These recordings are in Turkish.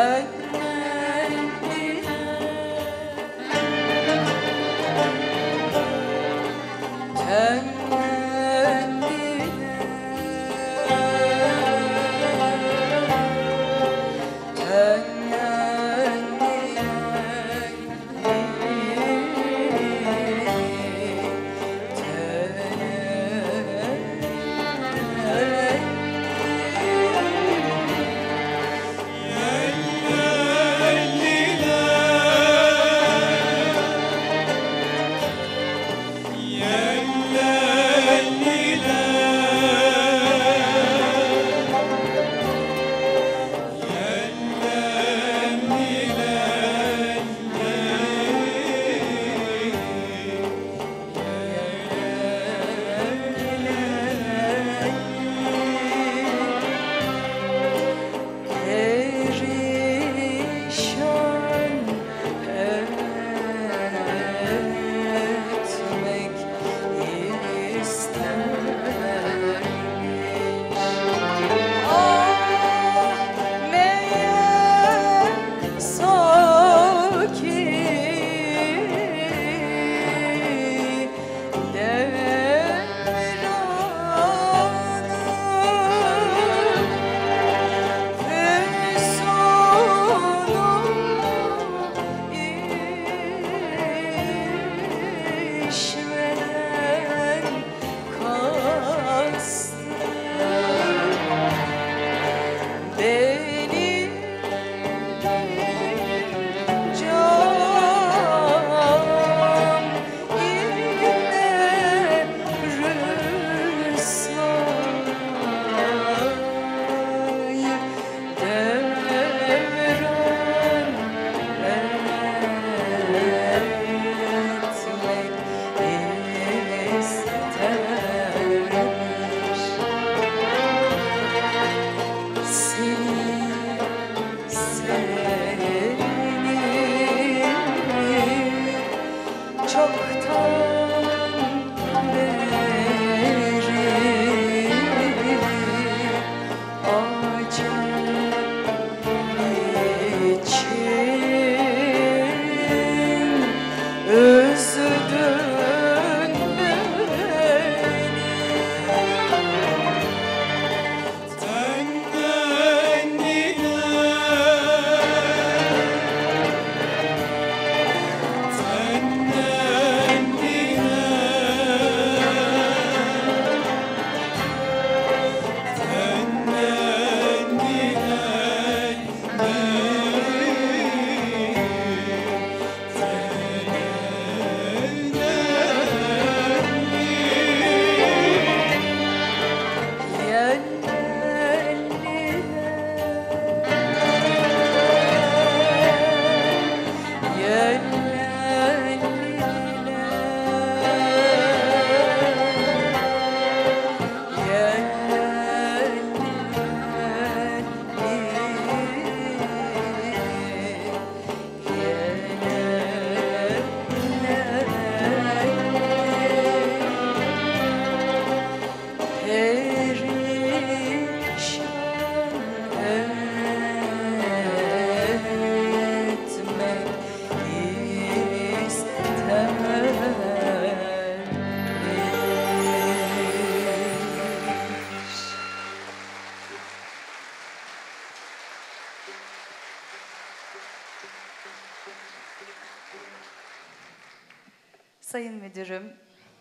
Sayın Müdürüm,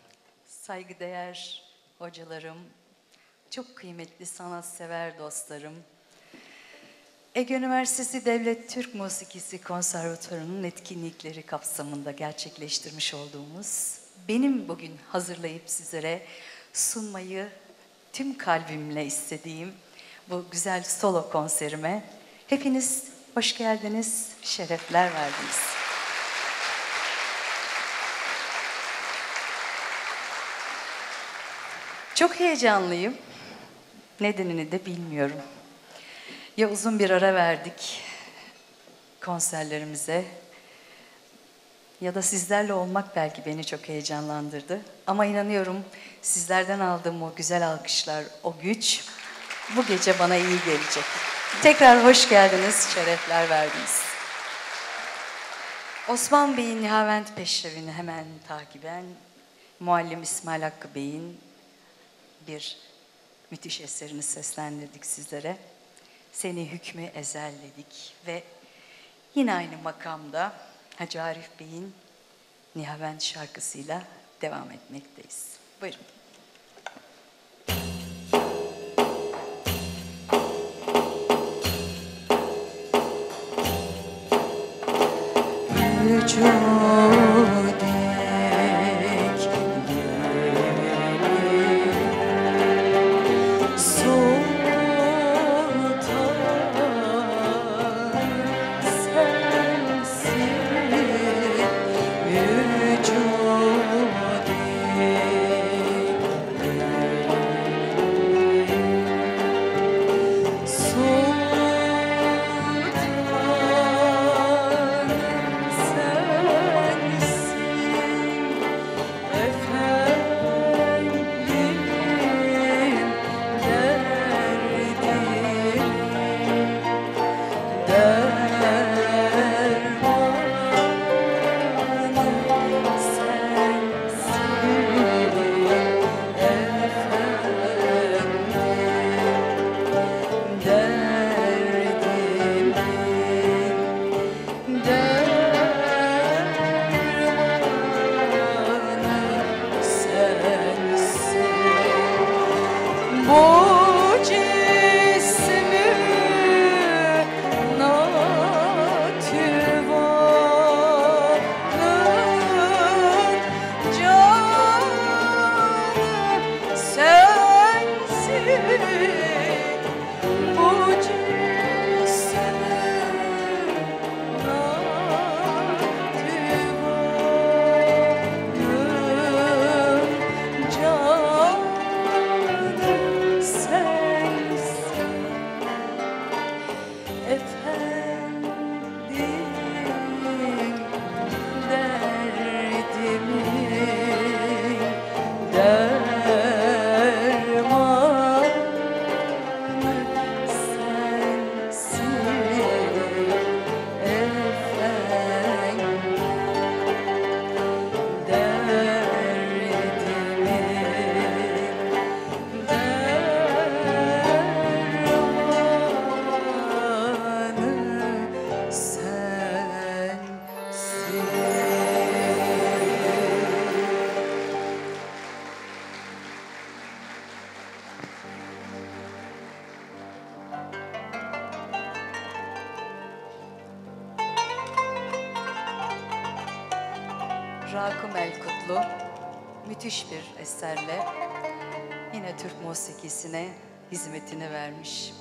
saygıdeğer hocalarım, çok kıymetli sanatsever dostlarım, Ege Üniversitesi Devlet Türk Musikisi Konservatuvarı'nın etkinlikleri kapsamında gerçekleştirmiş olduğumuz, benim bugün hazırlayıp sizlere sunmayı tüm kalbimle istediğim bu güzel solo konserime hepiniz hoş geldiniz, şerefler verdiniz. Çok heyecanlıyım. Nedenini de bilmiyorum. Ya uzun bir ara verdik konserlerimize ya da sizlerle olmak belki beni çok heyecanlandırdı. Ama inanıyorum sizlerden aldığım o güzel alkışlar, o güç bu gece bana iyi gelecek. Tekrar hoş geldiniz, şerefler verdiniz. Osman Bey'in Nihavent Peşrevini hemen takiben Muallim İsmail Hakkı Bey'in bir müthiş eserini seslendirdik sizlere. Seni hükmü ezel dedik ve yine aynı makamda Hacı Arif Bey'in Nihavent şarkısıyla devam etmekteyiz. Buyurun. Rakım El-Kutlu müthiş bir eserle yine Türk musikisine hizmetini vermiş.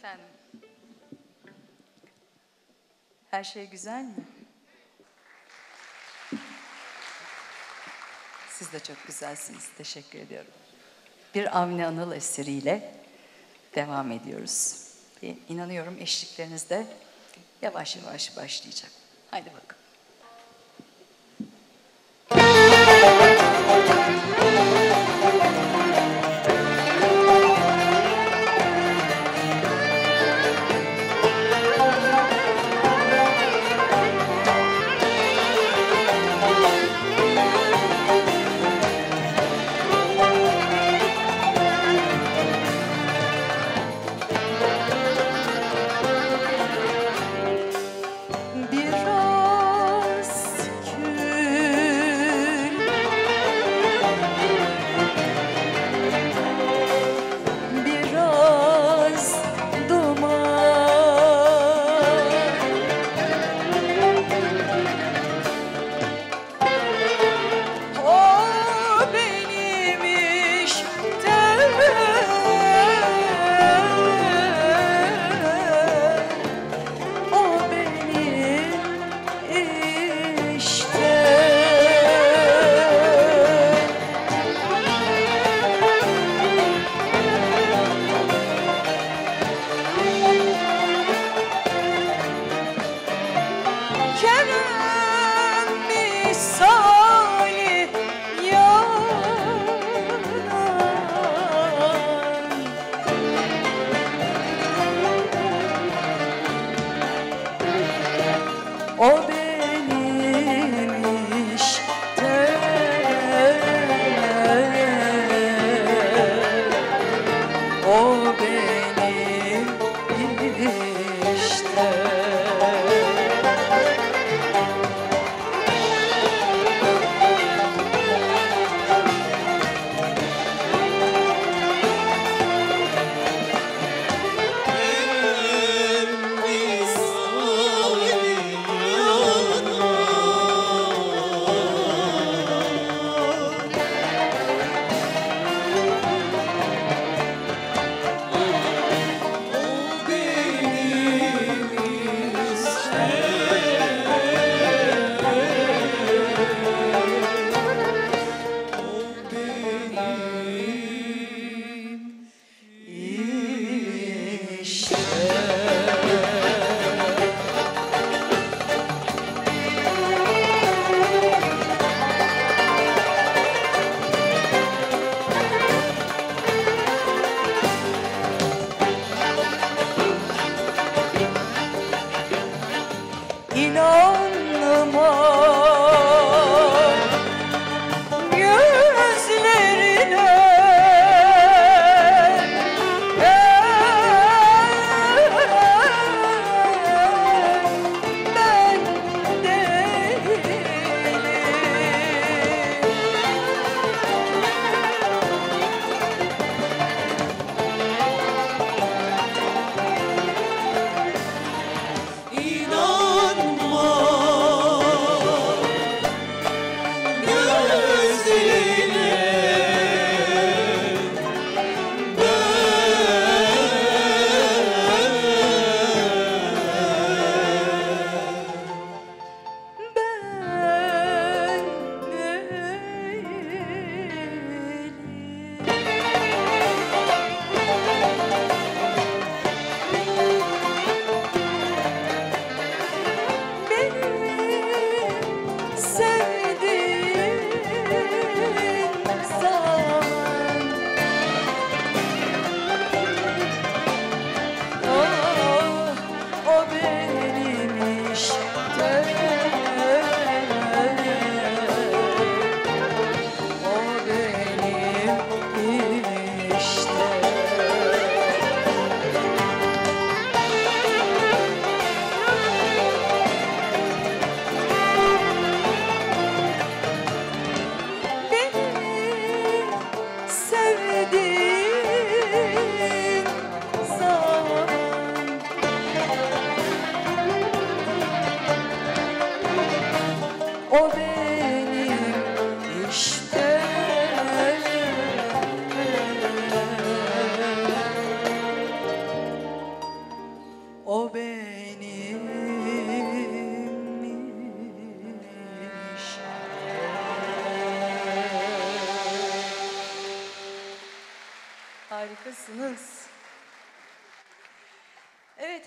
Efendim. Her şey güzel mi? Siz de çok güzelsiniz. Teşekkür ediyorum. Bir Avni Anıl eseriyle devam ediyoruz. İnanıyorum eşlikleriniz de yavaş yavaş başlayacak. Haydi bakalım.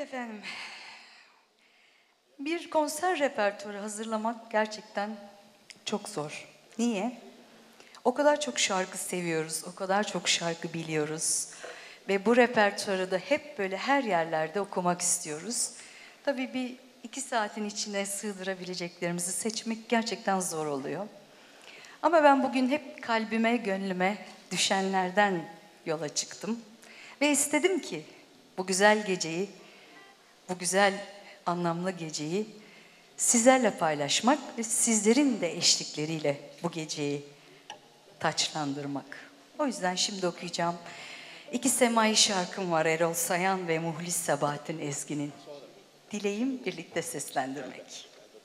efendim, bir konser repertuarı hazırlamak gerçekten çok zor. Niye? O kadar çok şarkı seviyoruz, o kadar çok şarkı biliyoruz. Ve bu repertuarı da hep böyle her yerlerde okumak istiyoruz. Tabii bir 2 saatin içine sığdırabileceklerimizi seçmek gerçekten zor oluyor. Ama ben bugün hep kalbime, gönlüme düşenlerden yola çıktım. Ve istedim ki bu güzel geceyi, bu güzel anlamlı geceyi sizlerle paylaşmak ve sizlerin de eşlikleriyle bu geceyi taçlandırmak. O yüzden şimdi okuyacağım 2 semai şarkım var, Erol Sayan ve Muhlis Sabahattin Ezgi'nin. Dileğim birlikte seslendirmek.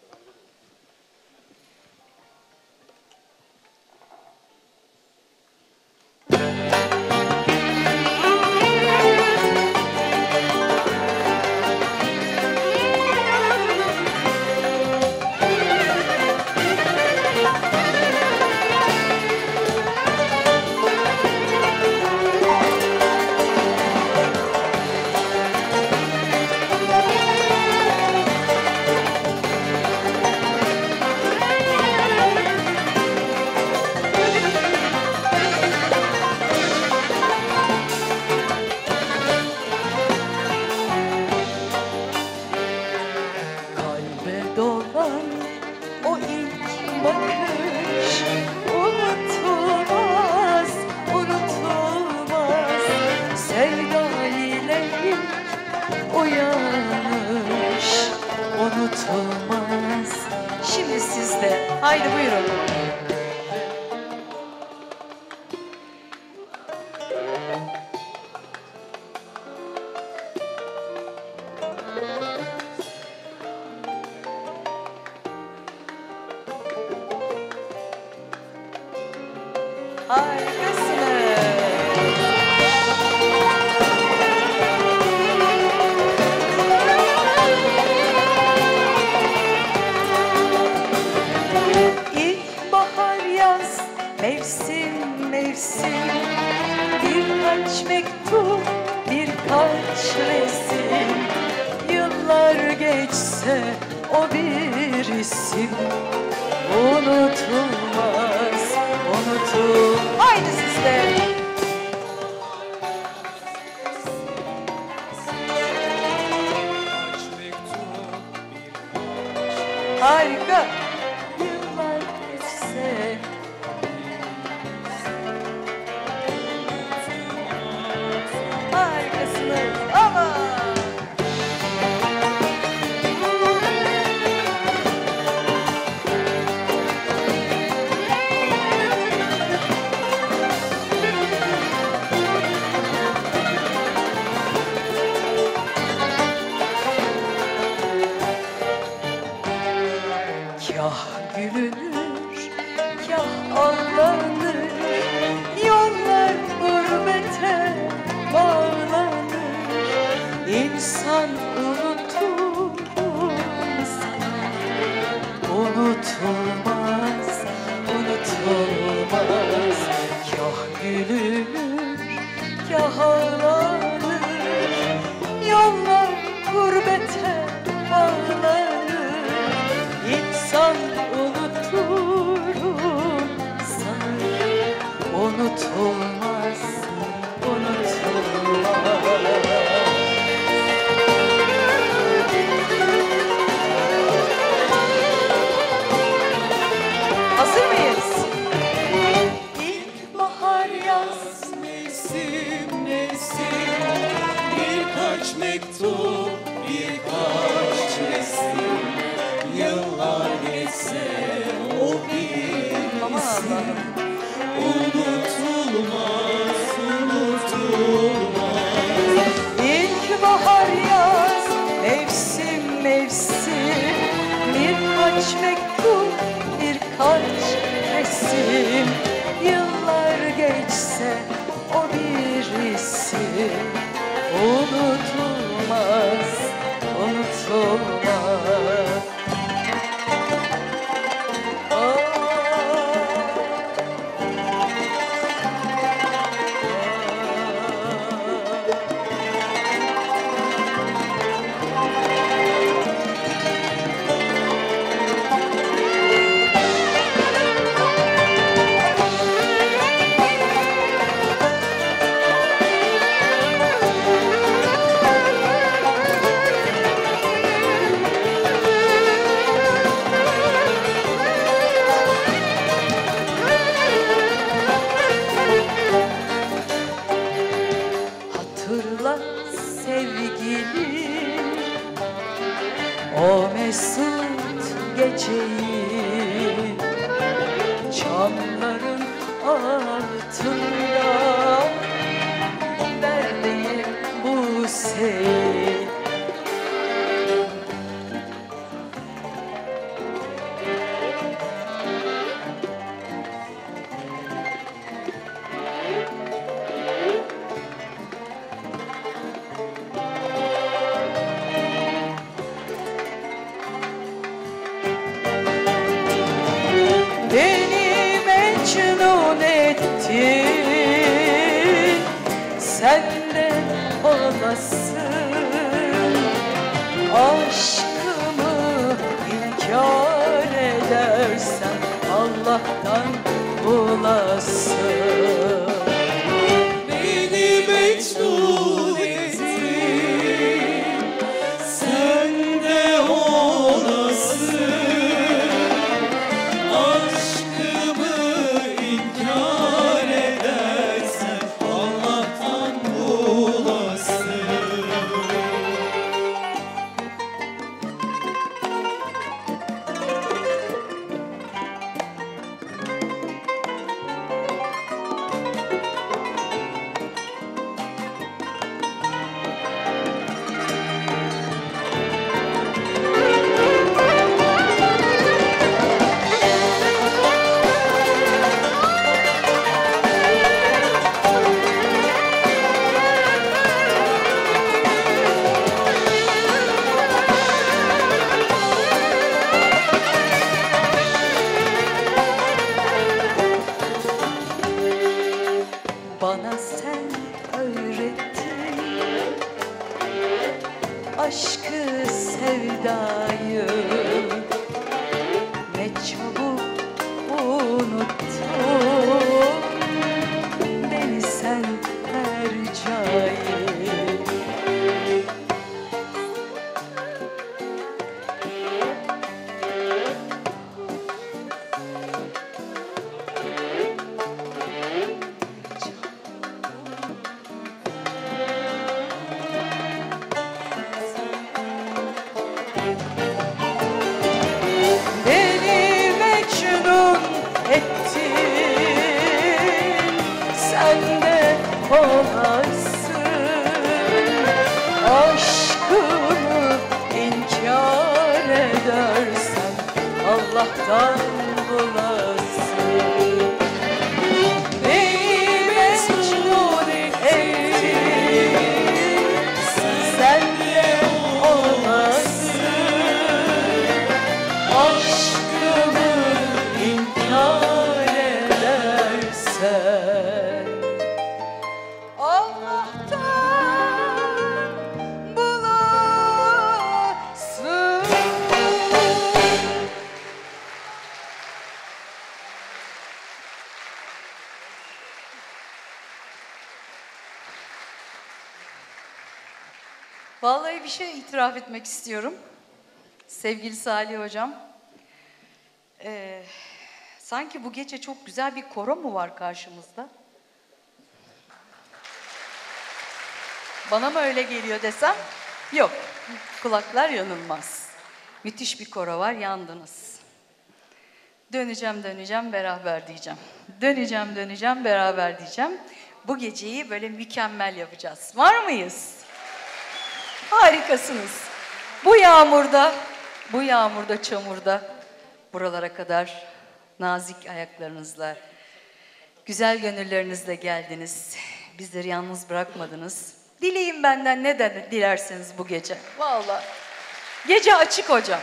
O ilk bakış unutulmaz, unutulmaz. Sevda ile ilk uyanış unutulmaz. Şimdi sizde, haydi buyurun. Harikasınız. İlkbahar yaz, mevsim mevsim, birkaç mektup, birkaç resim. Yıllar geçse o bir isim unutulmaz, unutul. Haydi sizde. Harika. Yıllar geçse harikasınız ama kah gülünür, kah ağlanır, yollar gurbete bağlanır. İnsan unutur, unutulmaz, unutulmaz. Kah gülünür, kah ağlanır, yollar gurbete bağlanır. İnsan unuturum sanır, unutulmaz, unutulmaz. Hazır mıyız? İlkbahar yaz, Mevsim mevsim, birkaç mektup, birkaç resim. Yıllar geçse o bir aman Allah'ım. unutulmaz, unutulmaz. İlkbahar yaz, mevsim mevsim, birkaç mektup, birkaç resim. Yıllar geçse o bir isim unutulmaz, unutulmaz. çamların altında verdiğim bu sevgi. Beni mecnun ettin, sen de olasın. Aşkımı inkar edersen Allah'tan bulasın. Beni mecnun ettin, sen de olasın. Aşkımı inkar edersen Allah'tan bulasın. Bana sen öğrettin aşkı, sevdayı, ne çabuk unuttun beni sen Hercai. Beni mecnun ettin, sen de olasın. Aşkımı inkar edersen Allah'tan bulasın. Beni mecnun ettin, sen de olasın. Aşkımı inkar edersen Allah'tan bulasın. Vallahi bir şey itiraf etmek istiyorum. Sevgili Salih Hocam, sanki bu gece çok güzel bir koro mu var karşımızda? Bana mı öyle geliyor desem? Yok, kulaklar yanılmaz. Müthiş bir koro var, yandınız. Döneceğim, döneceğim, beraber diyeceğim. Döneceğim, döneceğim, beraber diyeceğim. Bu geceyi böyle mükemmel yapacağız. Var mıyız? Harikasınız. Bu yağmurda, çamurda buralara kadar nazik ayaklarınızla, güzel gönüllerinizle geldiniz. Bizleri yalnız bırakmadınız. Dileyin benden ne dilerseniz bu gece. Vallahi. Gece açık hocam.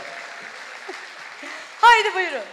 Haydi buyurun.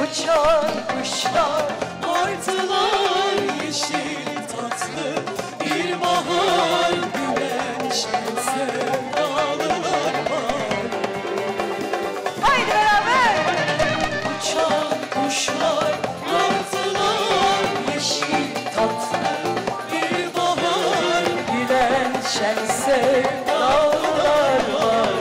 uçan kuşlar, martılar yeşil tatlı, bir bahar gülen şen sevdalılar var. haydi beraber. Uçan kuşlar, martılar yeşil tatlı, bir bahar Gülen şen sevdalılar var.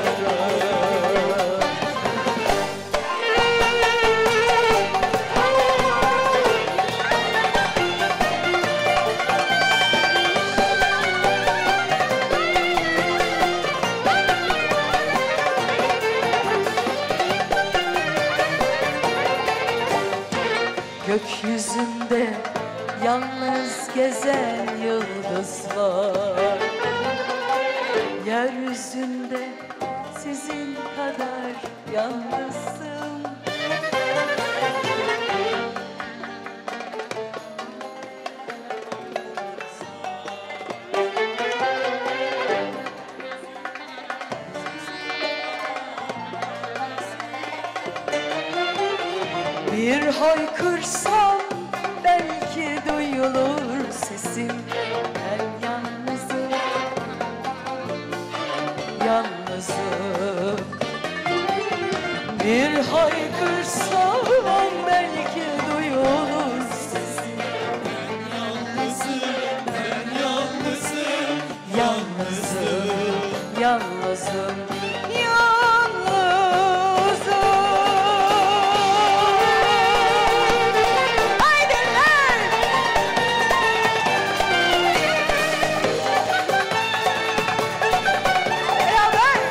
Gökyüzünde yalnız gezen yıldızlar, yeryüzünde sizin kadar yalnızım. Bir haykırsam belki duyulur sesim. Ben yalnızım, yalnızım. Bir haykırsam belki duyulur sesim. yalnızım, ben yalnızım, Yalnızım, yalnızım, yalnızım. Haydi lan! Beraber!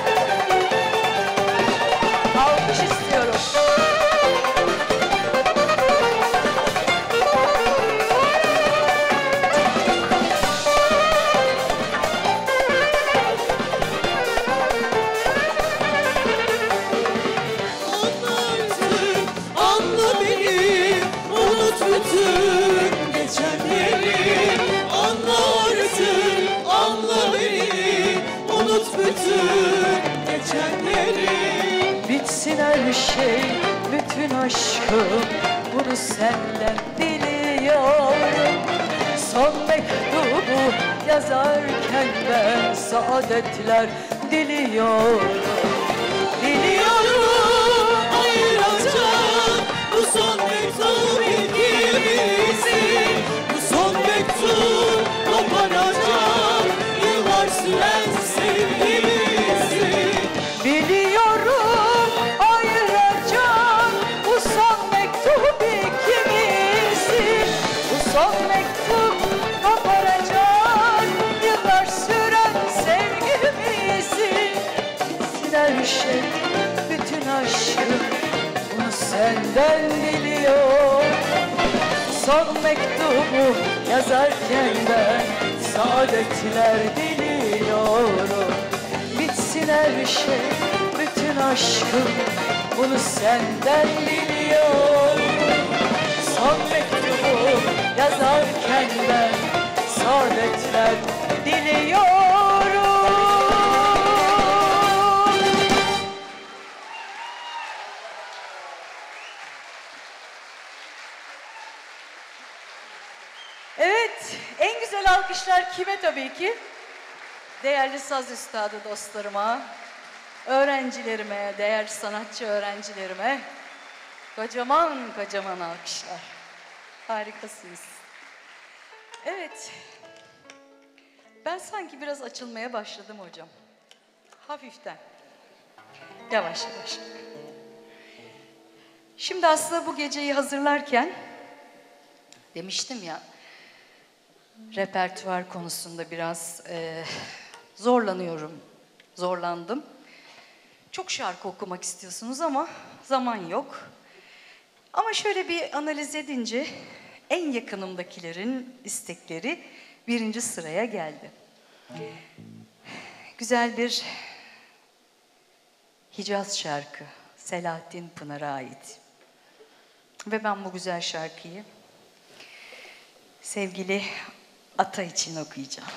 Alkış istiyorum. Anla artık, anla beni, unut bütün geçenleri. Anla artık, anla beni, unut bütün geçenleri. Bitsin her şey, bütün aşkım, bunu senden diliyorum. Son mektubu yazarken ben saadetler diliyorum. Diliyorum ayıracak bu son mektup ikimizi. Bu son mektup koparacak yıllar süren sevgimizi. Biliyorum ayıracak bu son mektup ikimizi. Bu son mektup koparacak yıllar süren sevgimizi. Bitsin her şey, bütün aşkım, bunu senden diliyorum. Son mektubu yazarken ben saadetler diliyorum. Bitsin her şey, bütün aşkım, bunu senden diliyorum. Son mektubu yazarken ben saadetler diliyorum. Evet, en güzel alkışlar kime tabii ki? Değerli saz üstadı dostlarıma, öğrencilerime, değerli sanatçı öğrencilerime kocaman kocaman alkışlar. Harikasınız. Evet, ben sanki biraz açılmaya başladım hocam. Hafiften. Yavaş yavaş. Şimdi aslında bu geceyi hazırlarken demiştim ya, repertuar konusunda biraz zorlandım. Çok şarkı okumak istiyorsunuz ama zaman yok. Ama şöyle bir analiz edince en yakınımdakilerin istekleri birinci sıraya geldi. Güzel bir Hicaz şarkı, Selahattin Pınar'a ait. Ve ben bu güzel şarkıyı sevgili ata için okuyacağım.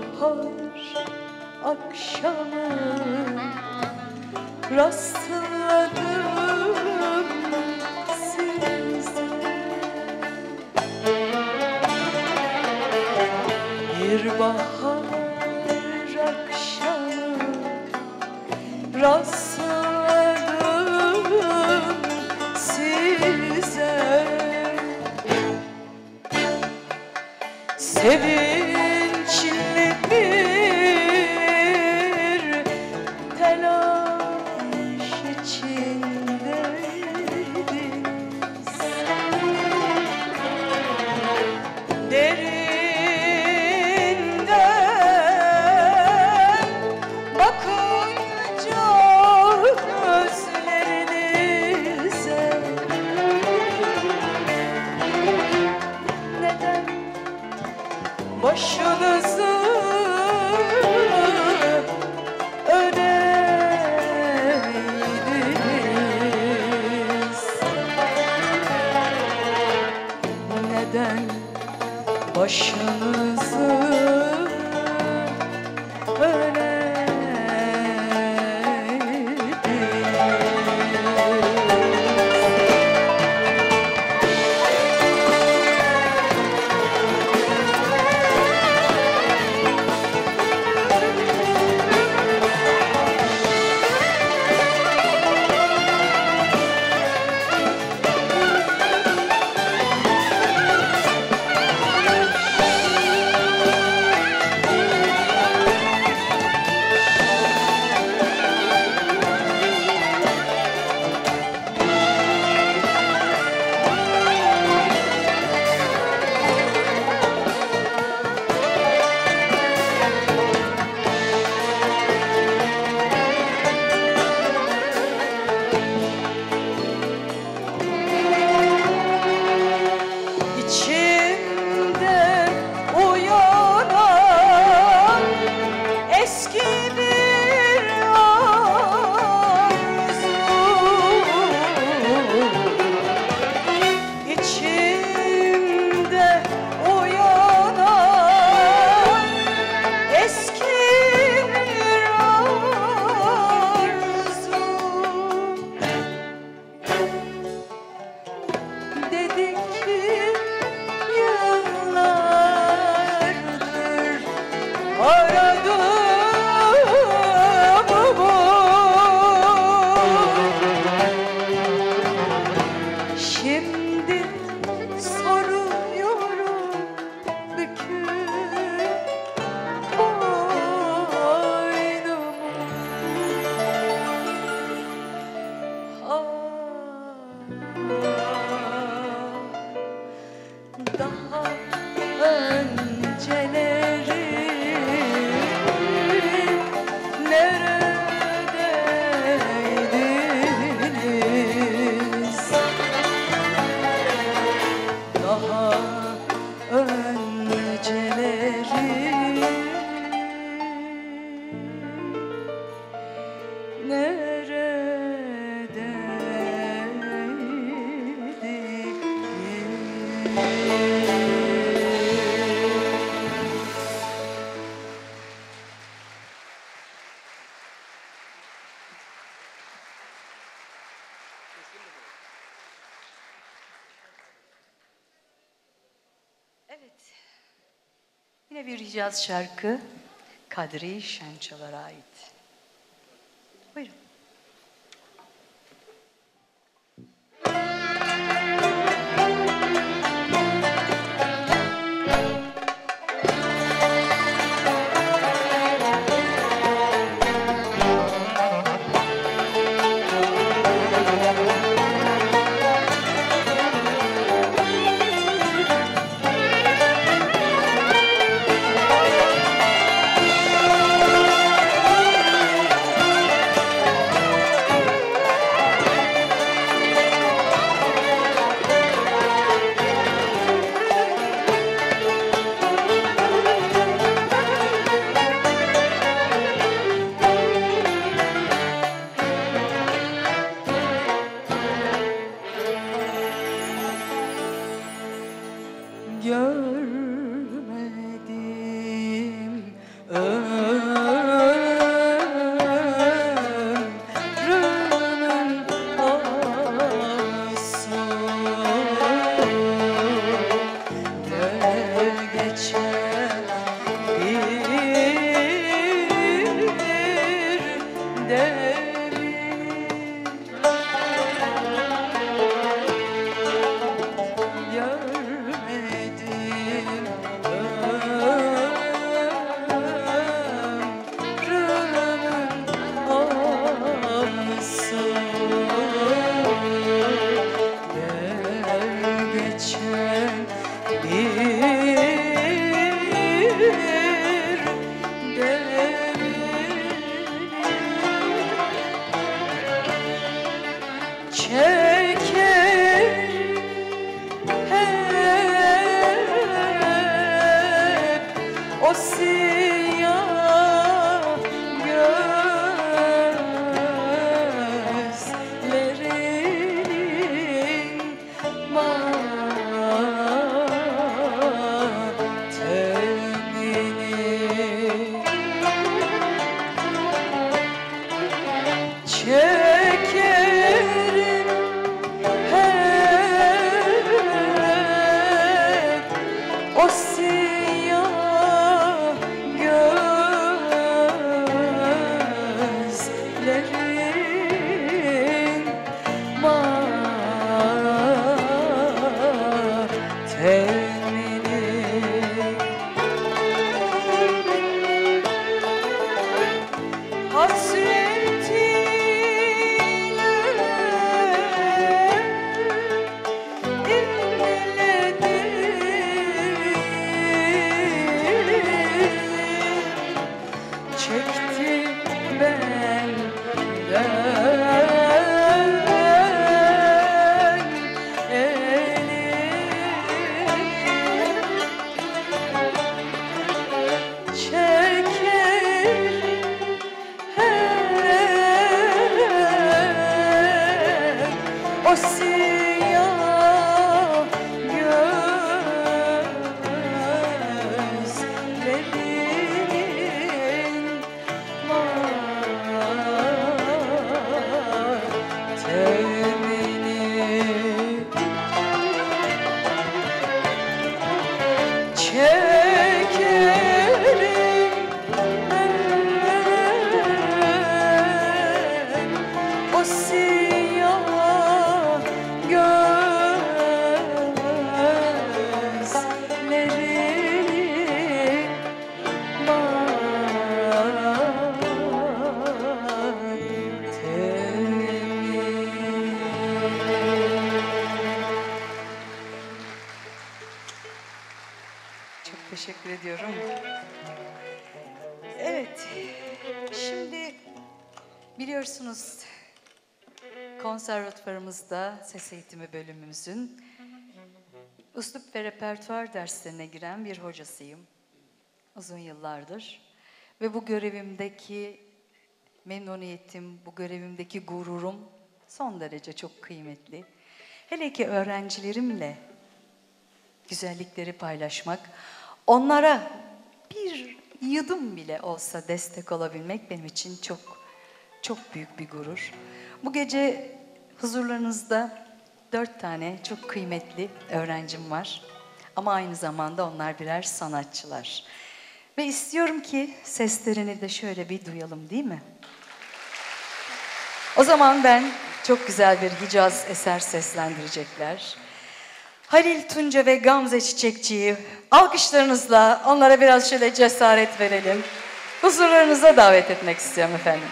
bahar akşamı rastladım size. Bir bahar akşamı rastladım size. Sevinçli bir telaş içindeydiniz. Derinden bakınca gözlerinize neden başınızı öne eğdiniz? Neden başınızı öne İçimde uyanan eski bir arzu, İçimde uyanan eski bir arzu. Dedi ki yıllardır aradığım bu. Şimdi soruyorum büküp boynumu. Daha önceleri neredeydiniz? Daha önceleri Evet. Yine bir Hicaz şarkı Kadri Şençalar'a ait. Buyurun. çekerim hep o siyah gözlerin matemini. Çekti benden elini, çekerim hep o siyah gözlerin matemini. Çekerim ben o siyah gözlerin matemini. Çok teşekkür ediyorum. Evet, şimdi biliyorsunuz konservatuvarımızda ses eğitimi bölümümüzün üslup ve repertuar derslerine giren bir hocasıyım uzun yıllardır. Ve bu görevimdeki memnuniyetim, bu görevimdeki gururum son derece çok kıymetli. Hele ki öğrencilerimle güzellikleri paylaşmak, onlara bir yudum bile olsa destek olabilmek benim için çok çok büyük bir gurur. Bu gece huzurlarınızda 4 tane çok kıymetli öğrencim var. Ama aynı zamanda onlar birer sanatçılar. Ve istiyorum ki seslerini de şöyle bir duyalım, değil mi? O zaman ben çok güzel bir Hicaz eser seslendirecekler. Halil Tunca ve Gamze Çiçekçi'yi alkışlarınızla onlara biraz şöyle cesaret verelim. Huzurlarınıza davet etmek istiyorum efendim.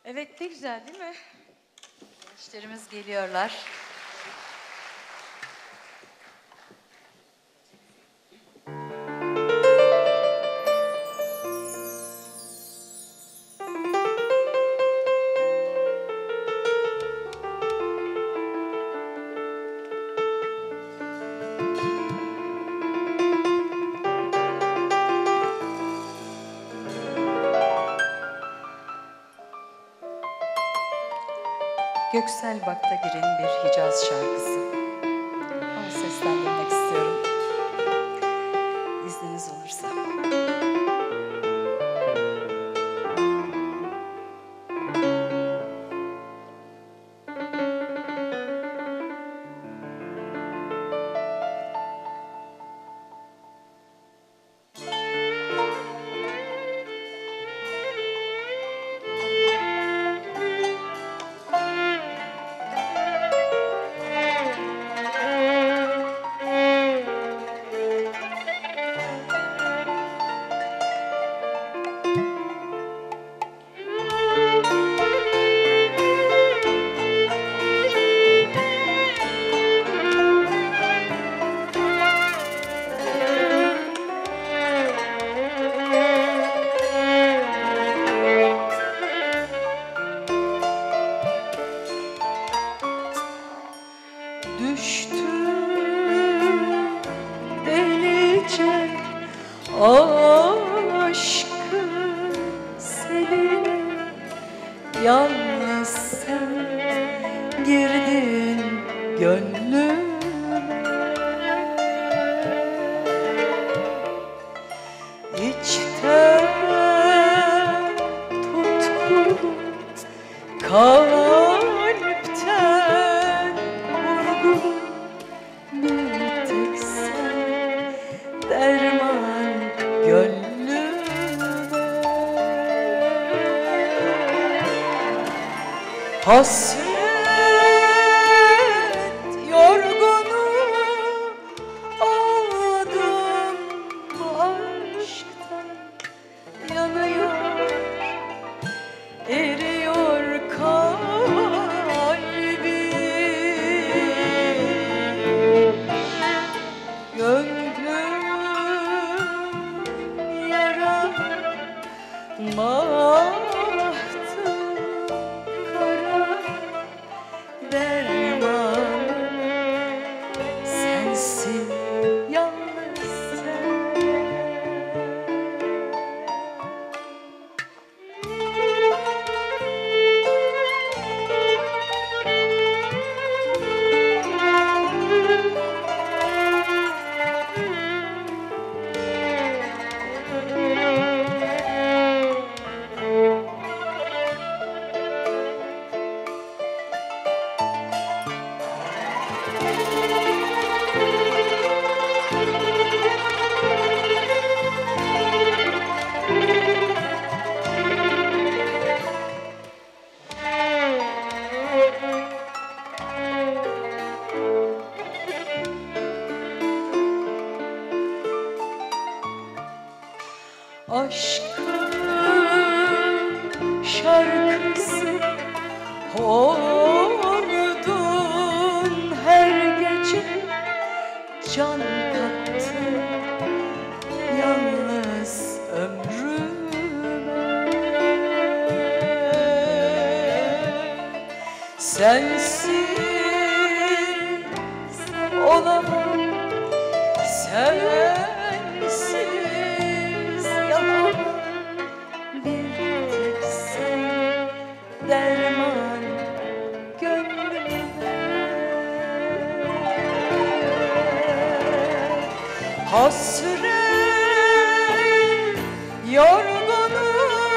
Evet, ne güzel değil mi? Gençlerimiz geliyorlar. Göksel Baktagir'in bir Hicaz şarkısı. Onu seslendirmek istiyorum. İzniniz olursa. Düştüm delice aşkın seline, yalnız sen girdin gönlüme. İçten tutkulu, kalpten vurgulu, bir tek sen derman gönlüme. Hasret yorgunu oldum bu aşktan, yanıyor, eriyor kalbim. Gönlüm yara, bahtım kara, dermanım sensin, yalnız sen. Aşkın şarkısı oldun her gece, can kattın yalnız ömrüme. Sensiz olamam, sensiz yapamam, bir tek sen derman gönlüme. Hasret yorgunu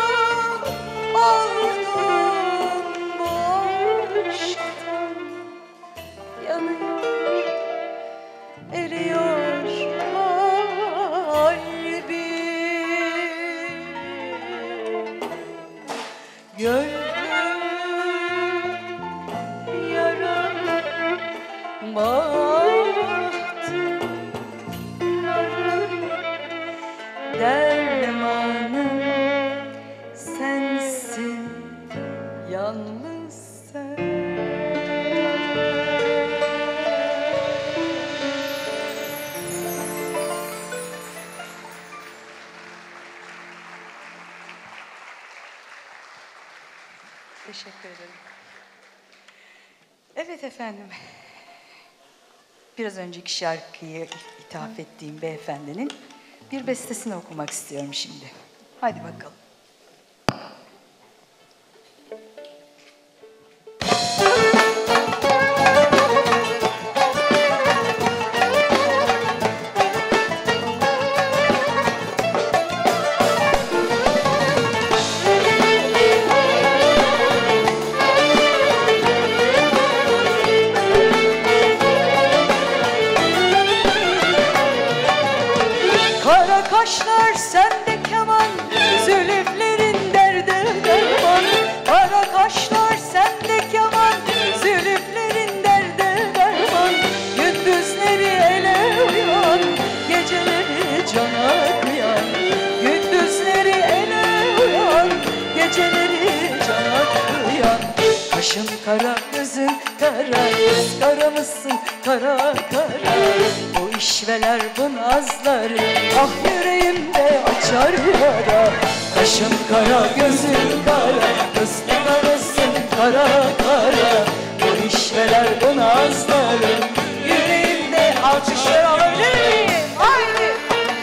oldum bu aşktan, yanıyor, eriyor kalbim. Gönlüm yara, bahtım kara, dermanım sensin, Teşekkür ederim. Evet efendim. Biraz önceki şarkıyı ithaf ettiğim beyefendinin bir bestesini okumak istiyorum şimdi. Hadi bakalım. Kara kaşlar sende keman, zülüflerin derde derman. Kara kaşlar sende keman, zülüflerin derde derman. Gündüzleri ele uyan, geceleri cana kıyan. Gündüzleri ele uyan, geceleri cana kıyan. Kaşın kara, gözün kara, kız kara mısın kara kara. Bu işveler bu nazları, ah yüreğimde açar yara. Kaşın kara, gözün kara, kız kara mısın kara kara. Bu işveler bu nazları, yüreğimde alkışlar alabilir miyim? Haydi!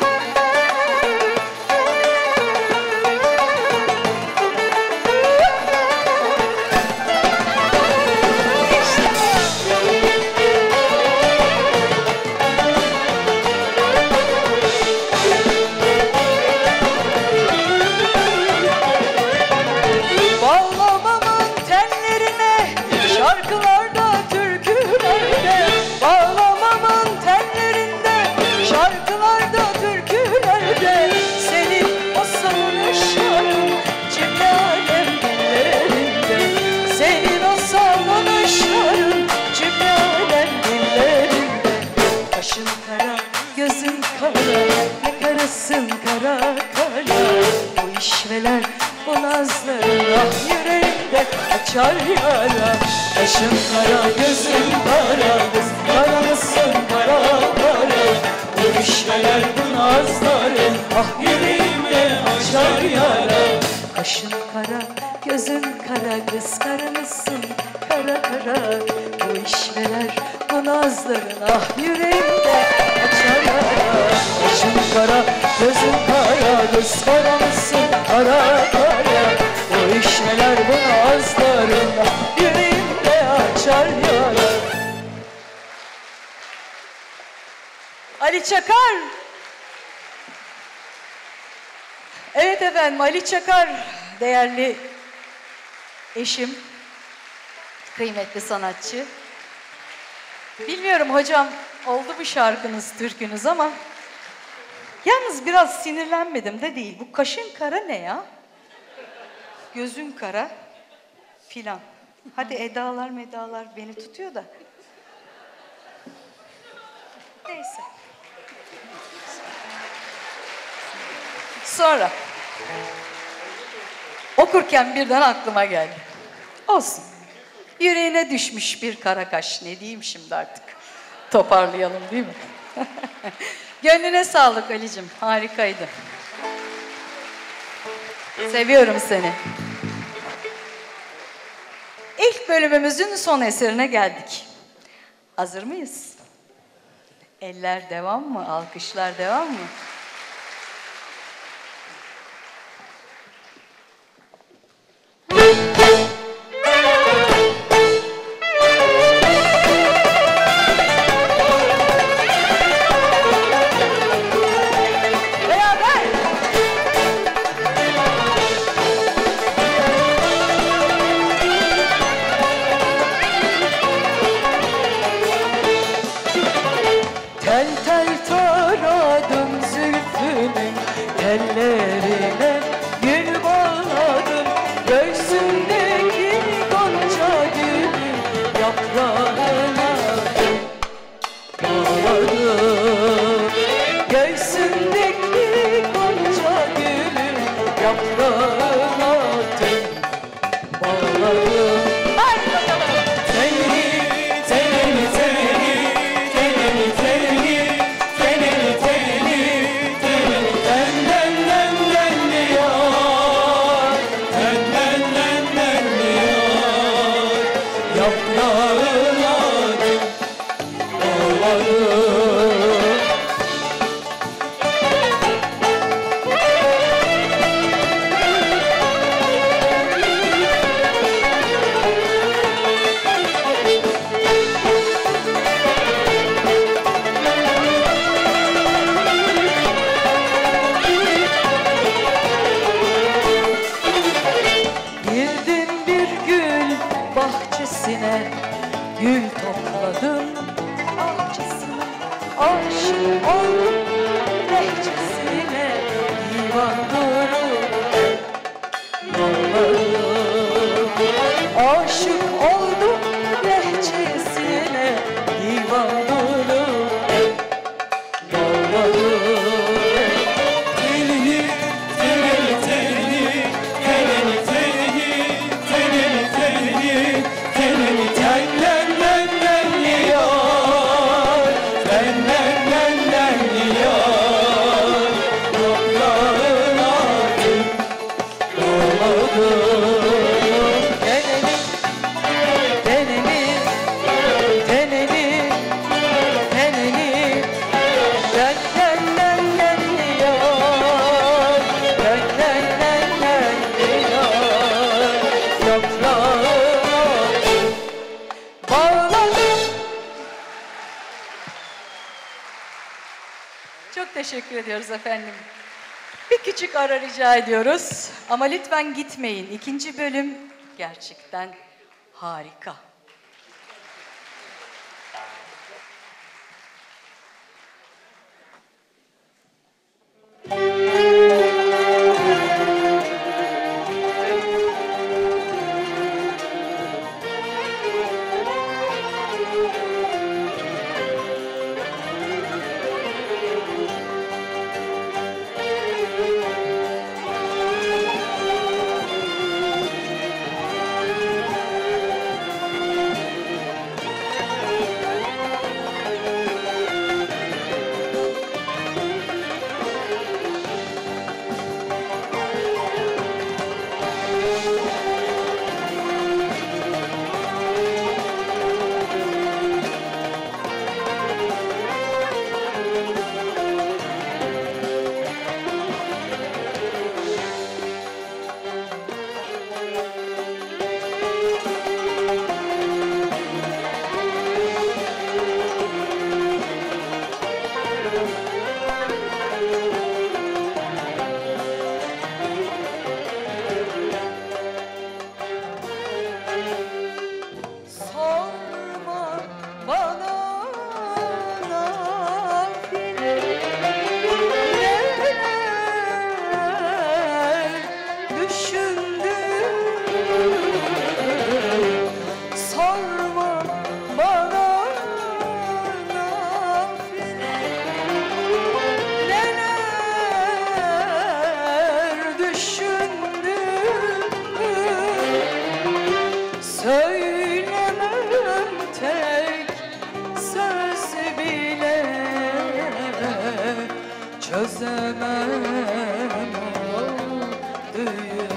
Bağlamamın tellerine, şarkılarda, türkülerde. Bağlamamın tellerinde, şarkılarda, türkülerde. Senin o savunuşların cümle alem dillerinde. Senin o savunuşların cümle alem dillerinde. Kaşın kara, gözün kara, ne karasın kara kara. Bu işveler bu nazların, ah yüreğimde açar yara. Kaşın kara, gözün kara, kız kara mısın kara kara. Bu işveler bu nazların, ah yüreğimde açar yara. Kaşın kara, gözün kara, kız kara mısın kara kara. Bu işveler bu nazların, ah yüreğimde açar yara. Kaşın kara, gözün kara, kız kara mısın kara kara. Bu işveler bu nazların, ah yüreğimde açar yara. Ali Çakar. Evet efendim, Ali Çakar değerli eşim, kıymetli sanatçı. Bilmiyorum hocam oldu mu şarkınız, türkünüz ama yalnız biraz sinirlenmedim de değil. Bu kaşın kara ne ya? Gözün kara filan. Hadi edalar medalar beni tutuyor da. Neyse. Sonra okurken birden aklıma geldi. Olsun. Yüreğine düşmüş bir kara kaş. Ne diyeyim şimdi artık? Toparlayalım değil mi? Gönlüne sağlık Ali'cim. Harikaydı. Seviyorum seni. İlk bölümümüzün son eserine geldik. Hazır mıyız? Eller devam mı? Alkışlar devam mı? Tel tel taradım zülfünün tellerine, gül bağladım göğsündeki gonca gülün yaprağına. Bağladım göğsündeki gonca gülün yaprağına. Bağladım. Hadi bakalım. Ten aşık oldum lehçesine divan durur. Aşık oldum lehçesine divan durur. Telini, telini, telini, telini, telini, telini, telini, telini, tellenlenlenliyor, tellenlenlenliyor. Toprağın artık doğmadı. Teneni, teneni, teneni, teneneneneniyor, teneneneneniyor. Yaprağına bağladım. Çok teşekkür ediyoruz efendim. Bir küçük ara rica ediyoruz. Ama lütfen gitmeyin. İkinci bölüm gerçekten harika. Sorma bana nafile neler düşündüm. Sorma bana nafile neler düşündüm. Söylemem tek söz bile çözemem o düğüm.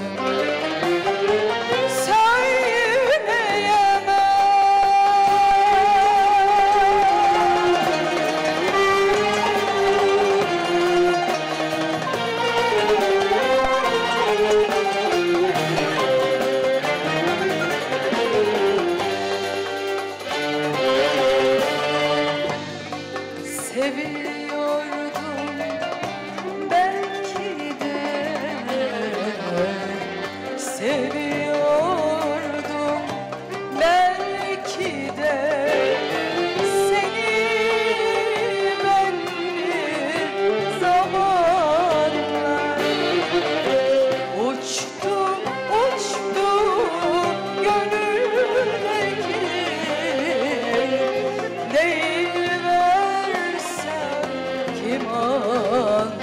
Seviyordum belki de, seviyordum belki de seni ben bir zamanlar. Uçtum, uçtum gönüldeki deyiversem kim anlar?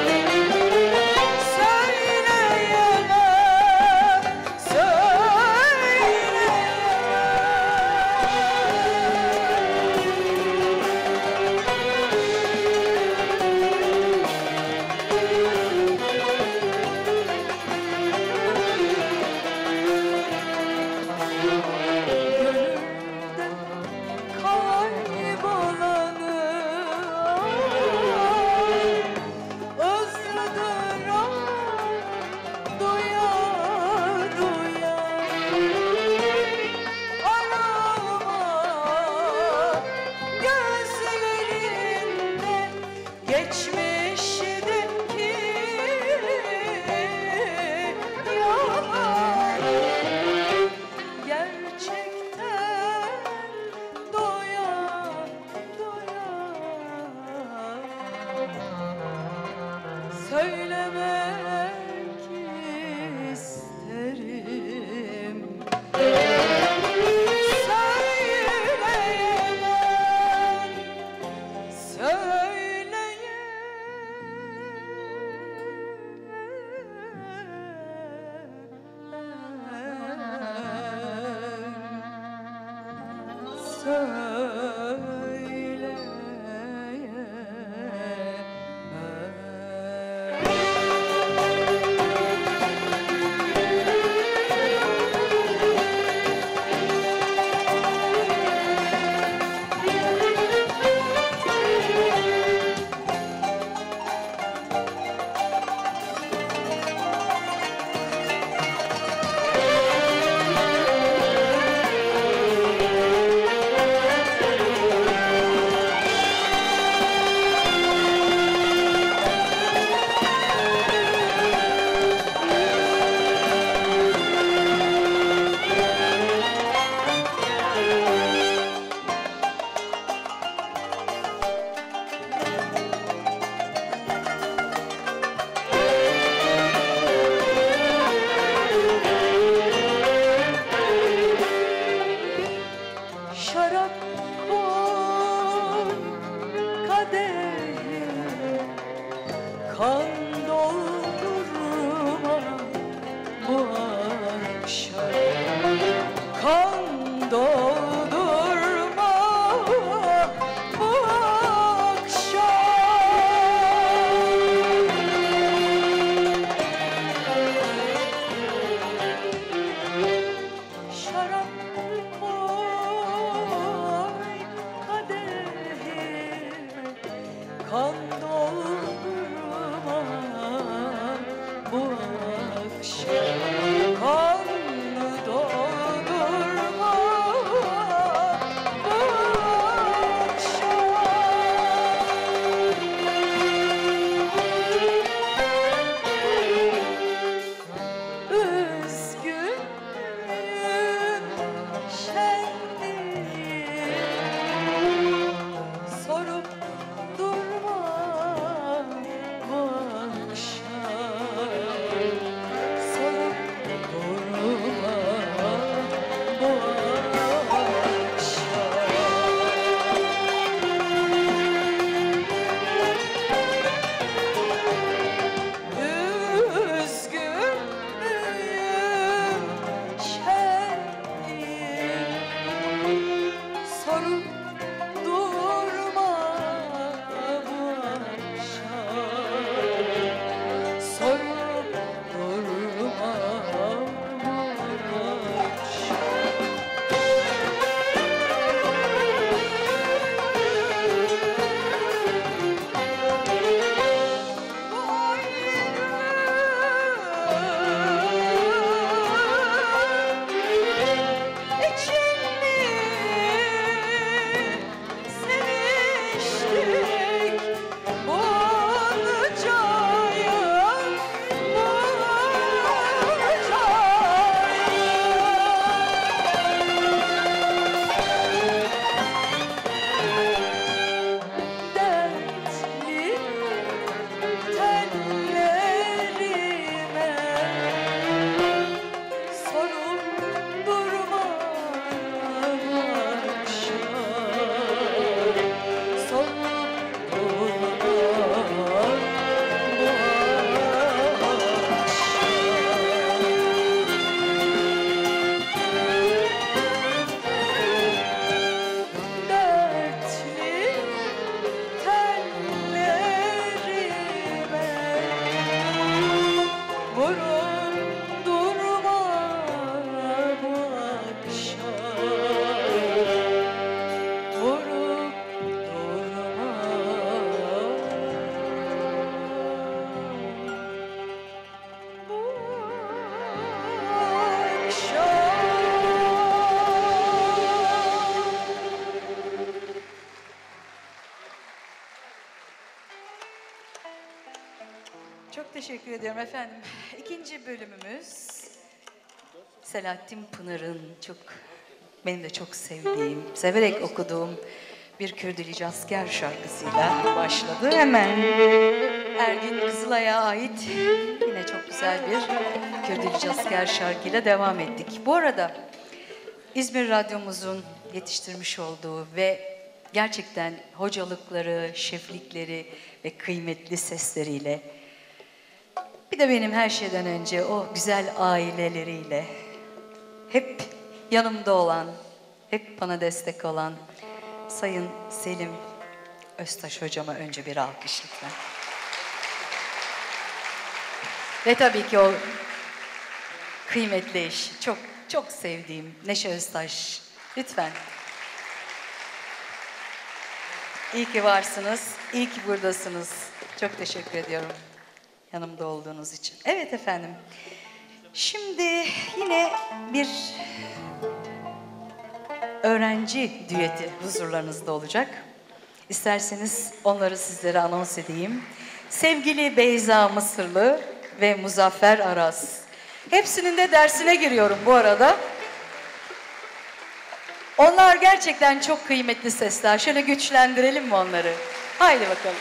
Söyleyemem, gönülde kaybolanı ızdıran duya duya arama gözlerinde geçmişteki yalan. Gerçekten doya doya kadehim, kan doldurma bu akşam, kan doldurma bu akşam. Şarap koy kadehime, kan doldurma bu akşam, kan doldurma bu akşam. Üzgünüm, şenliyim, sorup durma bu akşam, sorup durma bu akşam. Üzgünüm, şenliyim, sorup durma bu akşam, sorup durma bu Çok teşekkür ediyorum efendim. İkinci bölümümüz Selahattin Pınar'ın benim de çok sevdiğim, severek okuduğum bir Kürdilici asker şarkısıyla başladı. Hemen Ergin Kızılay'a ait yine çok güzel bir Kürdilici asker şarkıyla devam ettik. Bu arada İzmir Radyomuzun yetiştirmiş olduğu ve gerçekten hocalıkları, şeflikleri ve kıymetli sesleriyle, bir de benim her şeyden önce o güzel aileleriyle hep yanımda olan, hep bana destek olan Sayın Selim Öztaş hocama önce bir alkış lütfen. Ve tabii ki o kıymetli eş, çok sevdiğim Neşe Öztaş. Lütfen. İyi ki varsınız, iyi ki buradasınız. Çok teşekkür ediyorum yanımda olduğunuz için. Evet efendim. Şimdi yine bir öğrenci düeti huzurlarınızda olacak. İsterseniz onları sizlere anons edeyim. Sevgili Beyza Mısırlı ve Muzaffer Aras. Hepsinin de dersine giriyorum bu arada. Onlar gerçekten çok kıymetli sesler. Şöyle güçlendirelim mi onları? Haydi bakalım.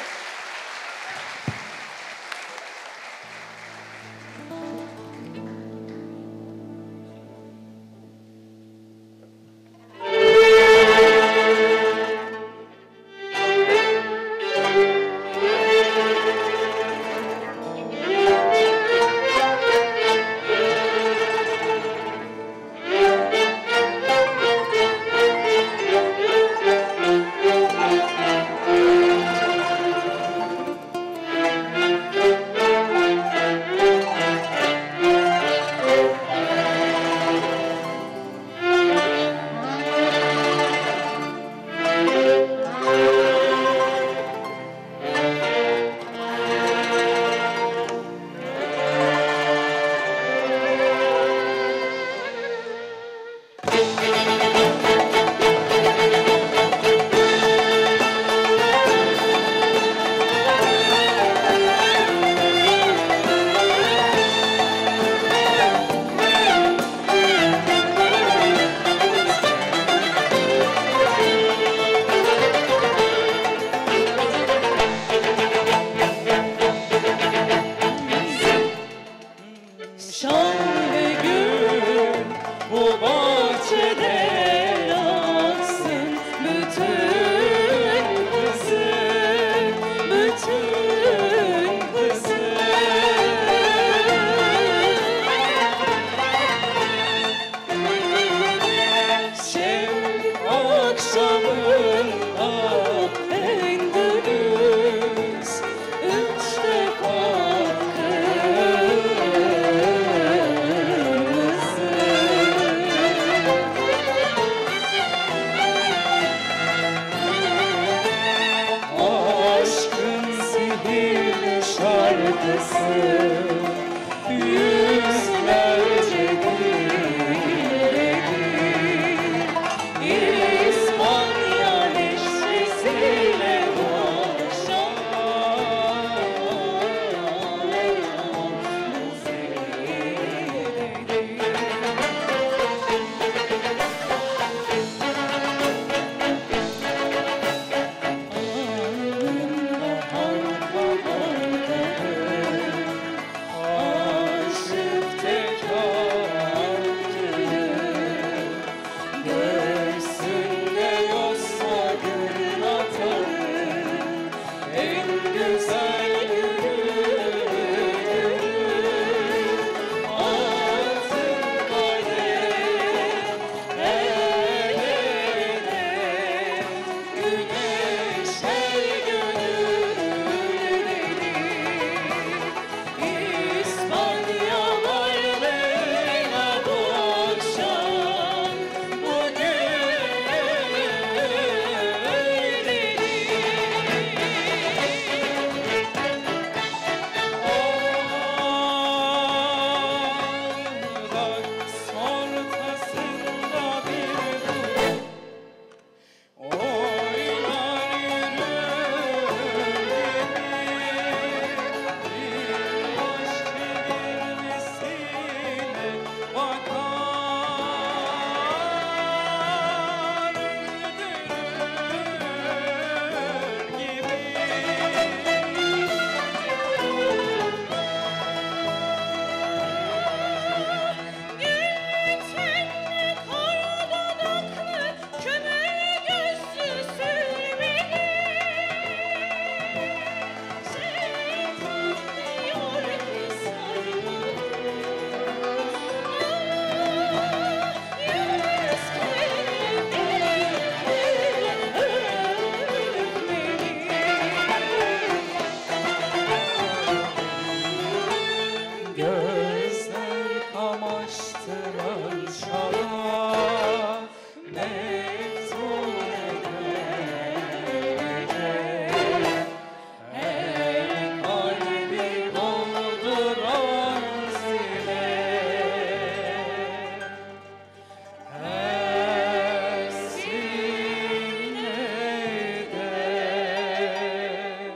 şarkısı yüzlerce dinledim. İspanya neşesiyle bu akşam gözler kamaştıran şala meftun eder. Her kalbi dolduran zile her sineden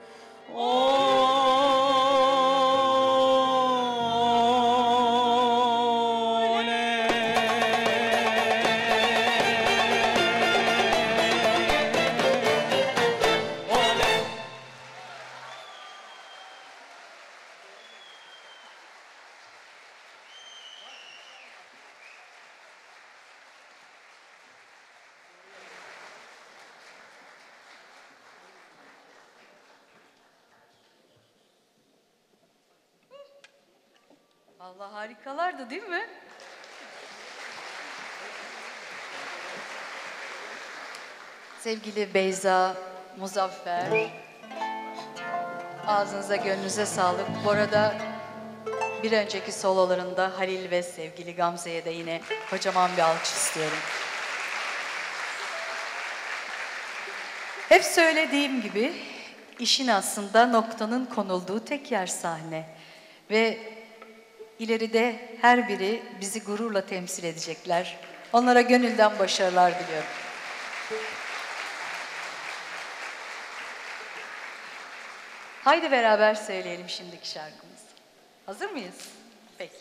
Allah harikalardı değil mi? Sevgili Beyza, Muzaffer, ağzınıza gönlünüze sağlık. Bu arada bir önceki sololarında Halil ve sevgili Gamze'ye de yine kocaman bir alkış istiyorum. Hep söylediğim gibi işin aslında noktanın konulduğu tek yer sahne. Ve ileride her biri bizi gururla temsil edecekler. Onlara gönülden başarılar diliyorum. Haydi beraber söyleyelim şimdiki şarkımızı. Hazır mıyız? Peki.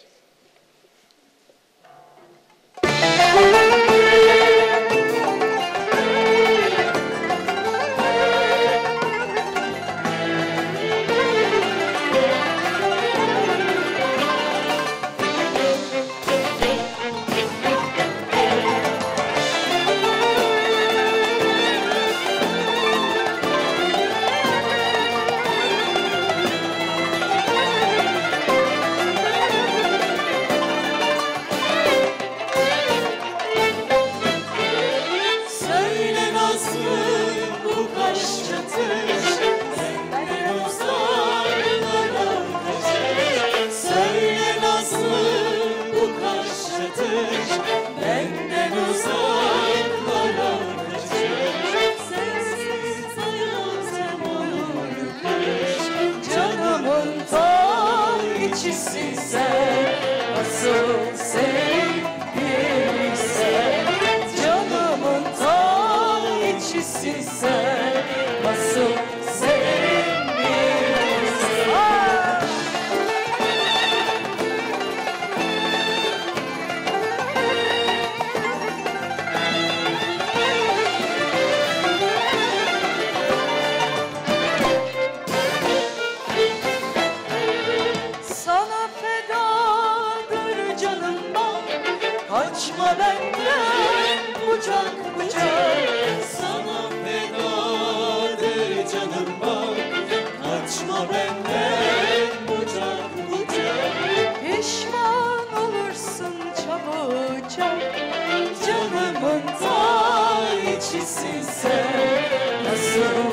benden bucak bucak. Pişman olursun çabucak. Canımın ta içisin sen, nasıl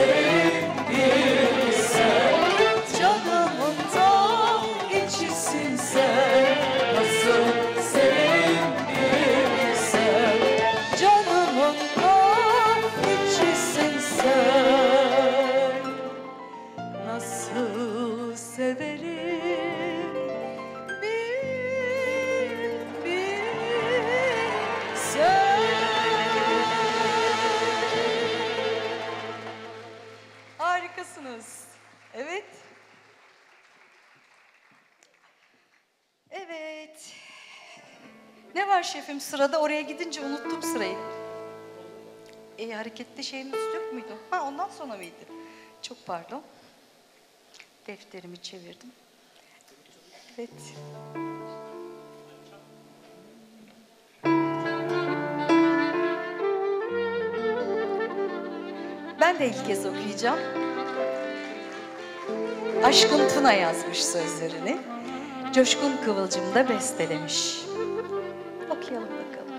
sevdiysen. Canımın Ta içisin sen, nasıl sevdiysen. canımın içisin sen. Nasıl severim bilsen. Harikasınız. Evet. Evet. Ne var şefim sırada? Oraya gidince unuttum sırayı. Harekette şeyimiz yok muydu? Ha, ondan sonra mıydı? Çok pardon. Defterimi çevirdim. Evet. Ben de ilk kez okuyacağım. Aşkın Tuna yazmış sözlerini. Coşkun Kıvılcım da bestelemiş. Okuyalım bakalım.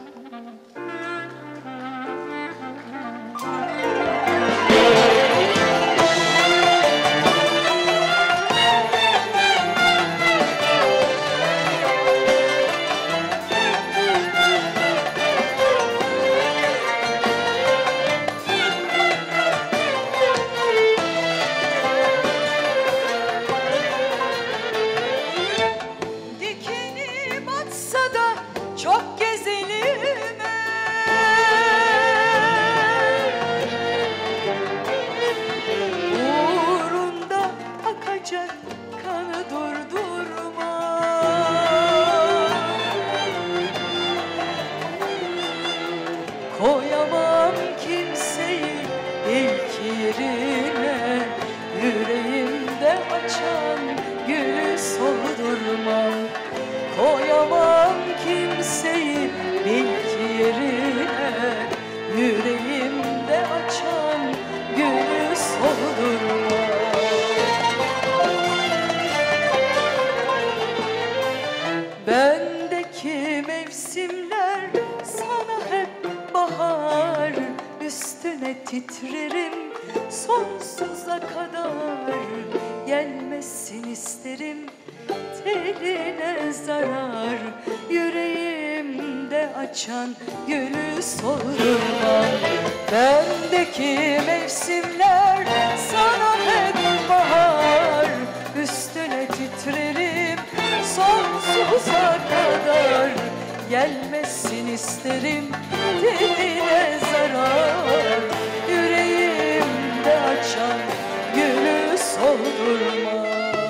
Dikeni batsa da çok gezelim uğrunda akacak kanı durdurma. Koyamam kimseyi ilk yerine, yüreğimde açan gülü soldurmam. Koyamam kimseyi ilk yerine, yüreğimde açan gülü soldurmam. Bendeki mevsimler sana hep bahar, üstüne titrerim sonsuza kadar. Gelmesin isterim teline zarar, yüreğimde açan gülü soldurmam. Bendeki mevsimler sana hep bahar, üstüne titrerim sonsuza kadar. Gelmesin isterim diline zarar, yüreğimde açan gülü soldurma.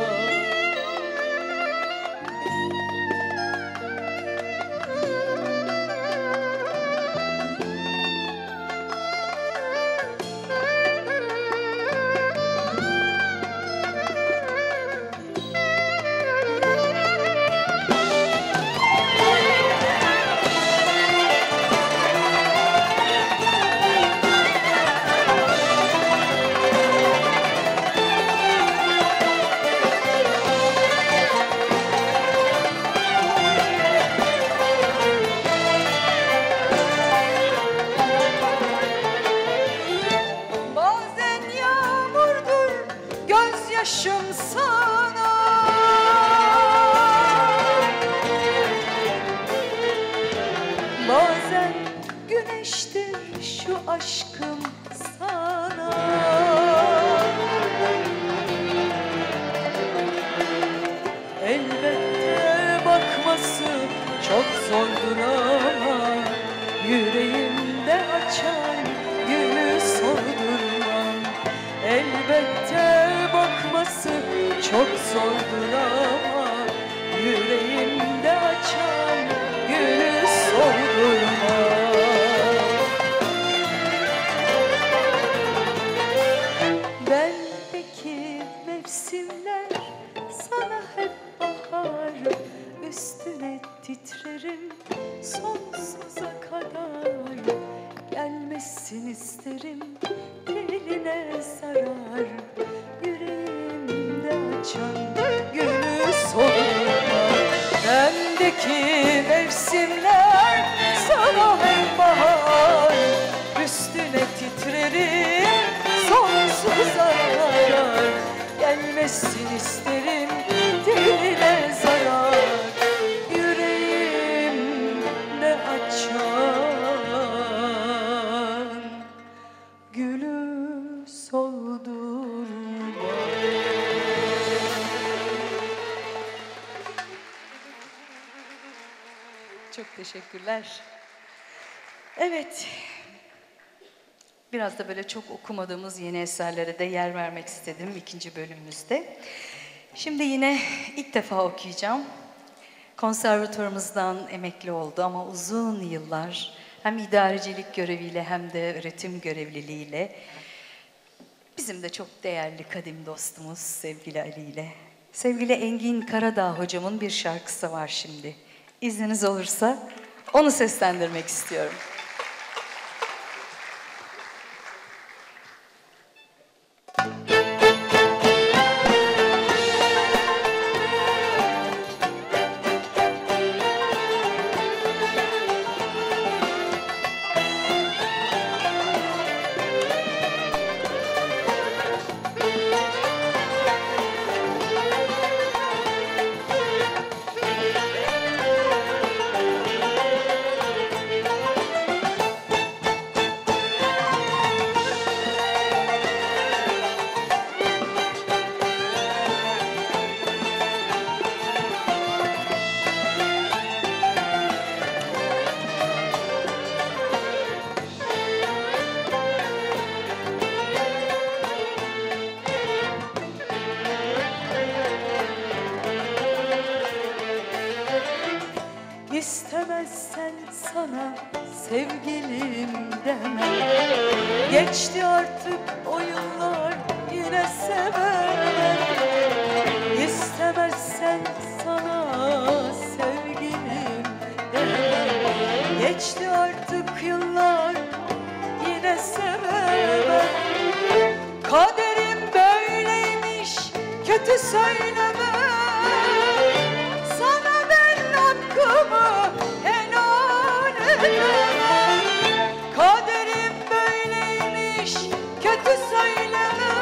Bazen yağmurdur gözyaşım sana, bazen güneştir şu aşkım sana. Elbette bakması çok zordur ama yüreğimde açan gülü soldurmam. Elbette bakması çok zordur ama yüreğimde açan gülü soldurmam. Bendeki mevsimler sana hep bahar, üstüne titrerim sonsuza kadar. Gelmesin isterim diline zarar, yüreğimde bilmesin isterim diline zarar. Yüreğimde açan gülü soldurma. Çok teşekkürler. Evet. Biraz da böyle çok okumadığımız yeni eserlere de yer vermek istedim ikinci bölümümüzde. Şimdi yine ilk defa okuyacağım. Konservatuvarımızdan emekli oldu ama uzun yıllar hem idarecilik göreviyle hem de öğretim görevliliğiyle bizim de çok değerli kadim dostumuz sevgili Ali ile. Sevgili Engin Karadağ hocamın bir şarkısı var şimdi. İzniniz olursa onu seslendirmek istiyorum. İstemezsen sana sevgilim deme. Geçti artık o yıllar, yine sevemem. İstemezsen sana sevgilim deme. Geçti artık yıllar, yine sevemem. Kaderim böyleymiş, kötü söyleme. Sana ben hakkımı helal edemem. Kaderim böyleymiş, kötü söyleme.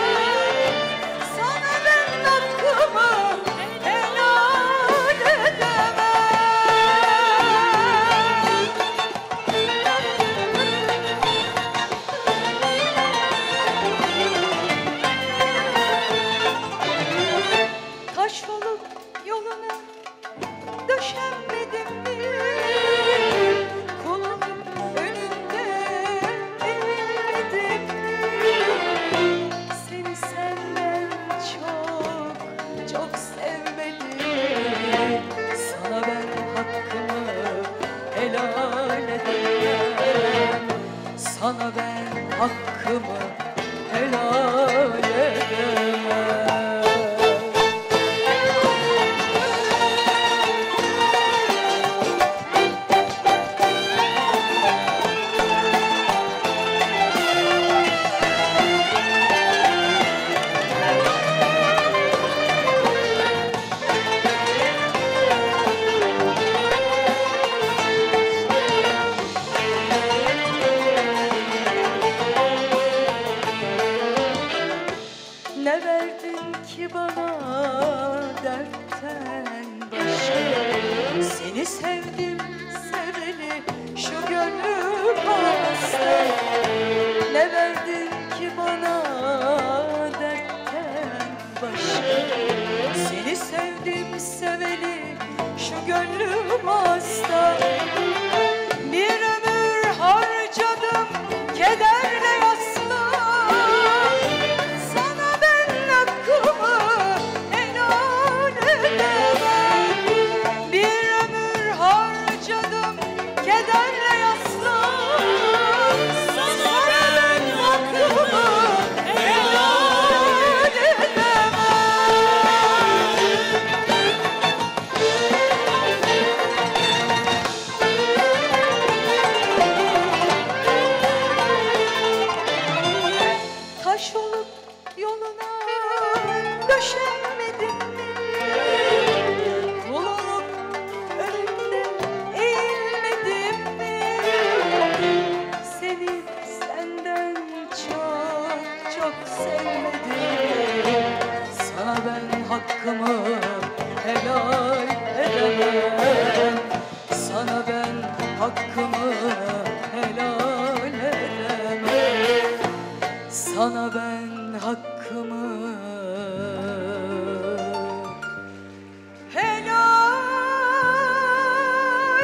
Sana ben hakkımı helal edemem. Taş olup yoluna döşenmedim mi? Kulun önünde eğilmedim mi? Seni senden çok, çok sevmedim. Sana ben hakkımı helal edemem. Sana ben hakkımı helal edemem. Ne verdin ki bana dertten başka? Seni sevdim seveli şu gönlüm hasta. Ne verdin ki bana dertten başka? Seni sevdim seveli şu gönlüm hasta. Bir ömür harcadım kederle yasla. Sana ben hakkımı helal edemem. Bir ömür harcadım kederle yasla. Sana ben hakkımı helal edemem. Taş olup yoluna döşenmedim mi? Kul olup önünde eğilmedim mi? Seni senden çok, çok sevmedim. hakkımı helal edemem. Sana ben hakkımı helal edemem. Sana ben hakkımı helal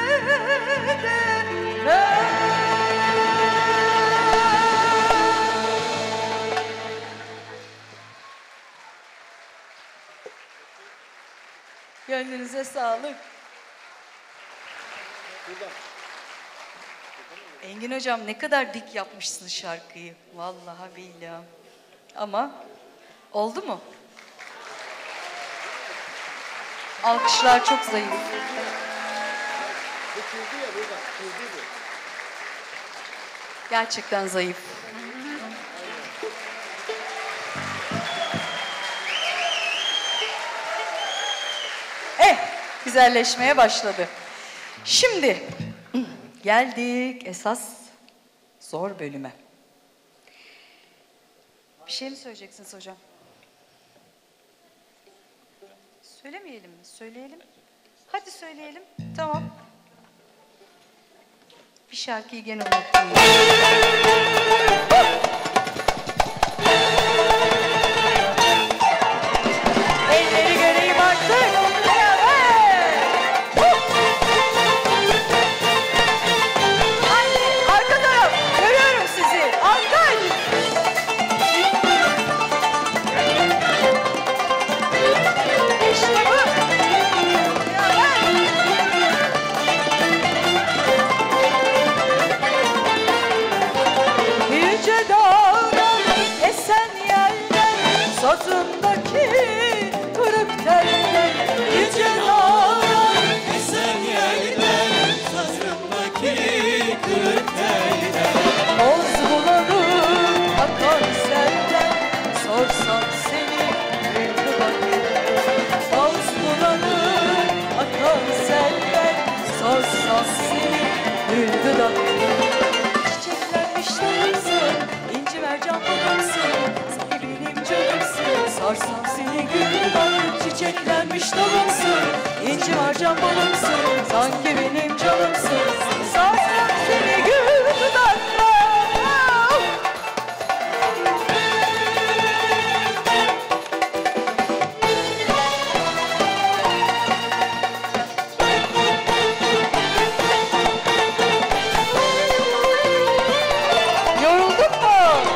edemem. Gönlünüze sağlık. Engin hocam ne kadar dik yapmışsınız şarkıyı. Vallahi billahi. Ama oldu mu? Alkışlar çok zayıf. Gerçekten zayıf. Güzelleşmeye başladı. Şimdi geldik esas zor bölüme. Bir şey mi söyleyeceksiniz hocam? Söylemeyelim mi? Söyleyelim. Hadi söyleyelim. Tamam. Bir şarkıyı gene unuttum. Elleri göreyim artık. Sazındaki kırık teller, yüce dağlar esen yerler, sazındaki kırık teller. Boz bulanır akar selden, sorsan seni bir dudaklar. Boz bulanır akar selden, sorsan seni bir dudaklar. Çiçeklenmiş dağımsın, inci mercan balımsın, sarsam seni gül dudaklı, çiçeklenmiş dalımsın, inci mercan balımsın, sanki benim canımsın. Sarsam seni gül dudaklı. Yoruldun mu?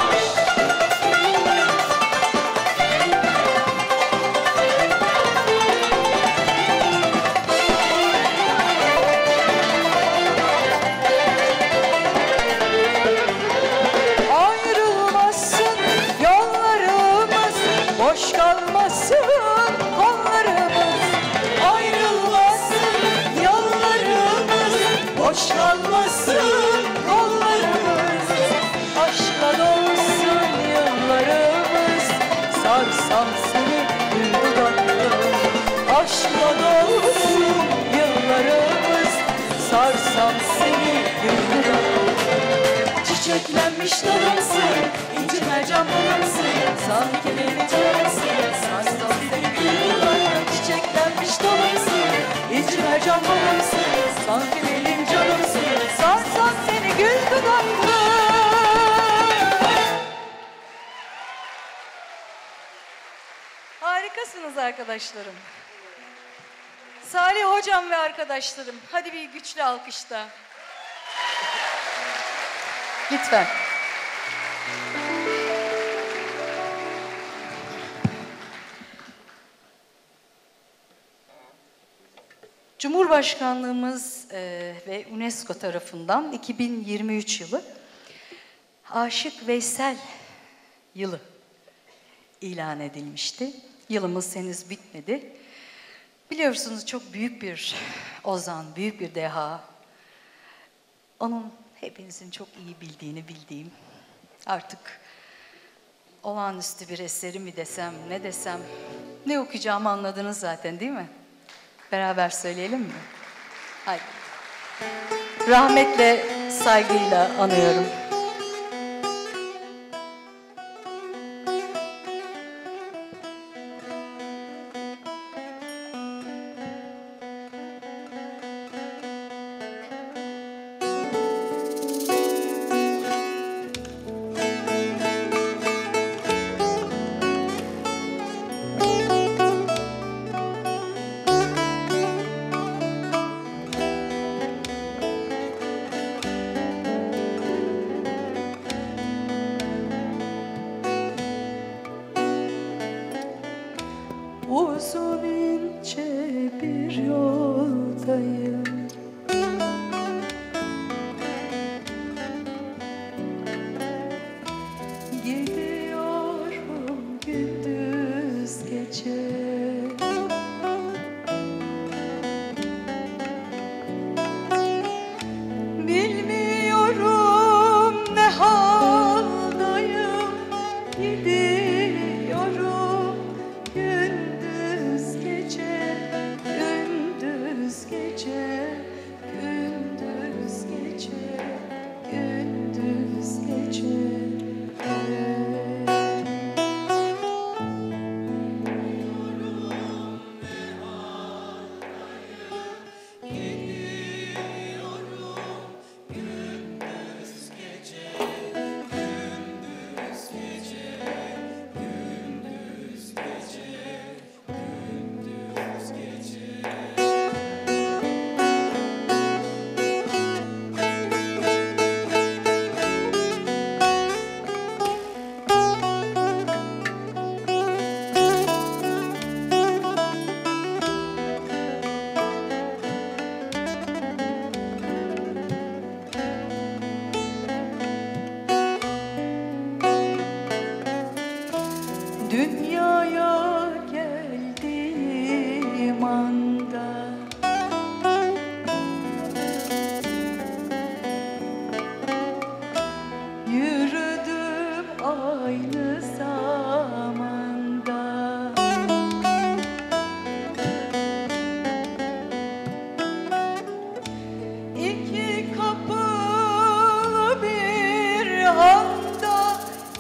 Boş kalmasın kollarımız, ayrılmasın yollarımız. Boş kalmasın kollarımız, aşkla dolsun yıllarımız. Sarsam seni gül dudaklı, aşkla dolsun yıllarımız. Sarsam seni gül dudaklı. Çiçeklenmiş dalımsın, inci mercan balımsın, sanki benim canımsın. Sarsam seni gül dudaklı, çiçeklenmiş dalımsın, inci mercan balımsın, sanki benim canımsın. Sarsam seni gül dudaklı. Harikasınız arkadaşlarım. Salih hocam ve arkadaşlarım, hadi bir güçlü alkışta. Lütfen. Cumhurbaşkanlığımız ve UNESCO tarafından 2023 yılı Aşık Veysel yılı ilan edilmişti. Yılımız henüz bitmedi. Biliyorsunuz çok büyük bir ozan, büyük bir deha. Onun hepinizin çok iyi bildiğim, artık olağanüstü bir eseri mi desem, ne desem, ne okuyacağımı anladınız zaten değil mi? Beraber söyleyelim mi? Haydi. Rahmetle, saygıyla anıyorum. Uzun ince bir yoldayım. Gidiyorum gündüz gece. Bilmiyorum ne haldayım. Gidiyorum gündüz gece, gündüz gece, gündüz gece, gündüz gece. Dünyaya geldiğim anda yürüdüm aynı zamanda. İki kapılı bir anda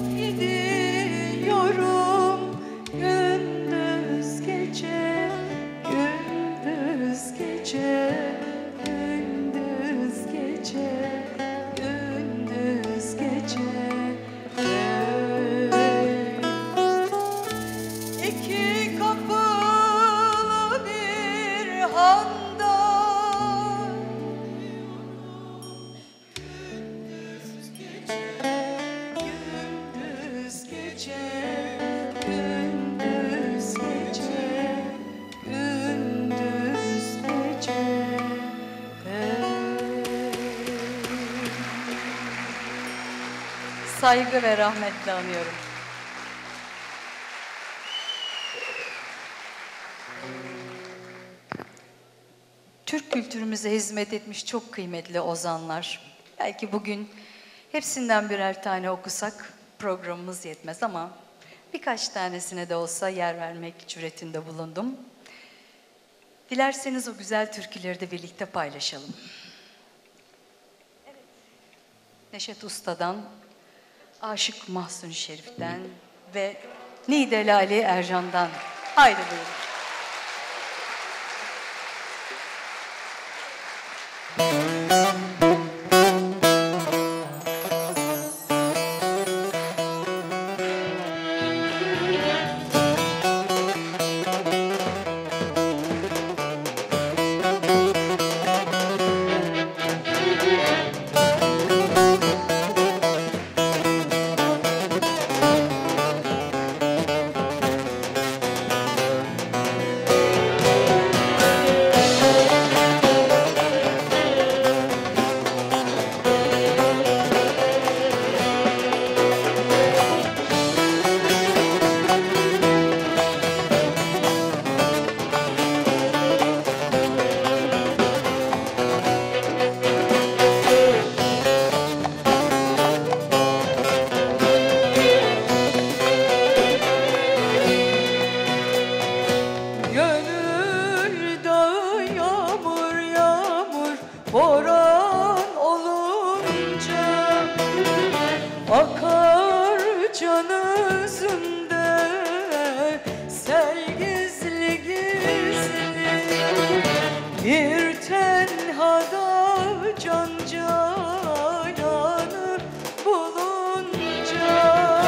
gidiyorum gündüz gece, gündüz gece, gündüz gece, gündüz gece. İki kapılı bir handa gündüz gece, gündüz gece, gündüz gece, gündüz gece. Saygı ve rahmetle anıyorum. Türk kültürümüze hizmet etmiş çok kıymetli ozanlar. Belki bugün hepsinden birer tane okusak programımız yetmez ama birkaç tanesine de olsa yer vermek cüretinde bulundum. Dilerseniz o güzel türküleri de birlikte paylaşalım. Evet. Neşet Usta'dan, Aşık Mahzun Şerif'ten ve Nidel Ali Ercan'dan. Haydi buyurun. boran olunca akar can özümde sel gizli gizli bir tenhada can cananı bulunca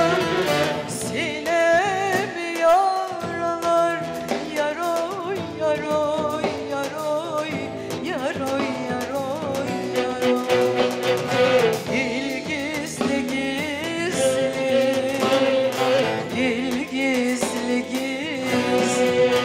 sinem yaralar yaroy yaroy yaroy yaroy yaroy yaroy dil gizli gizli dil gizli gizli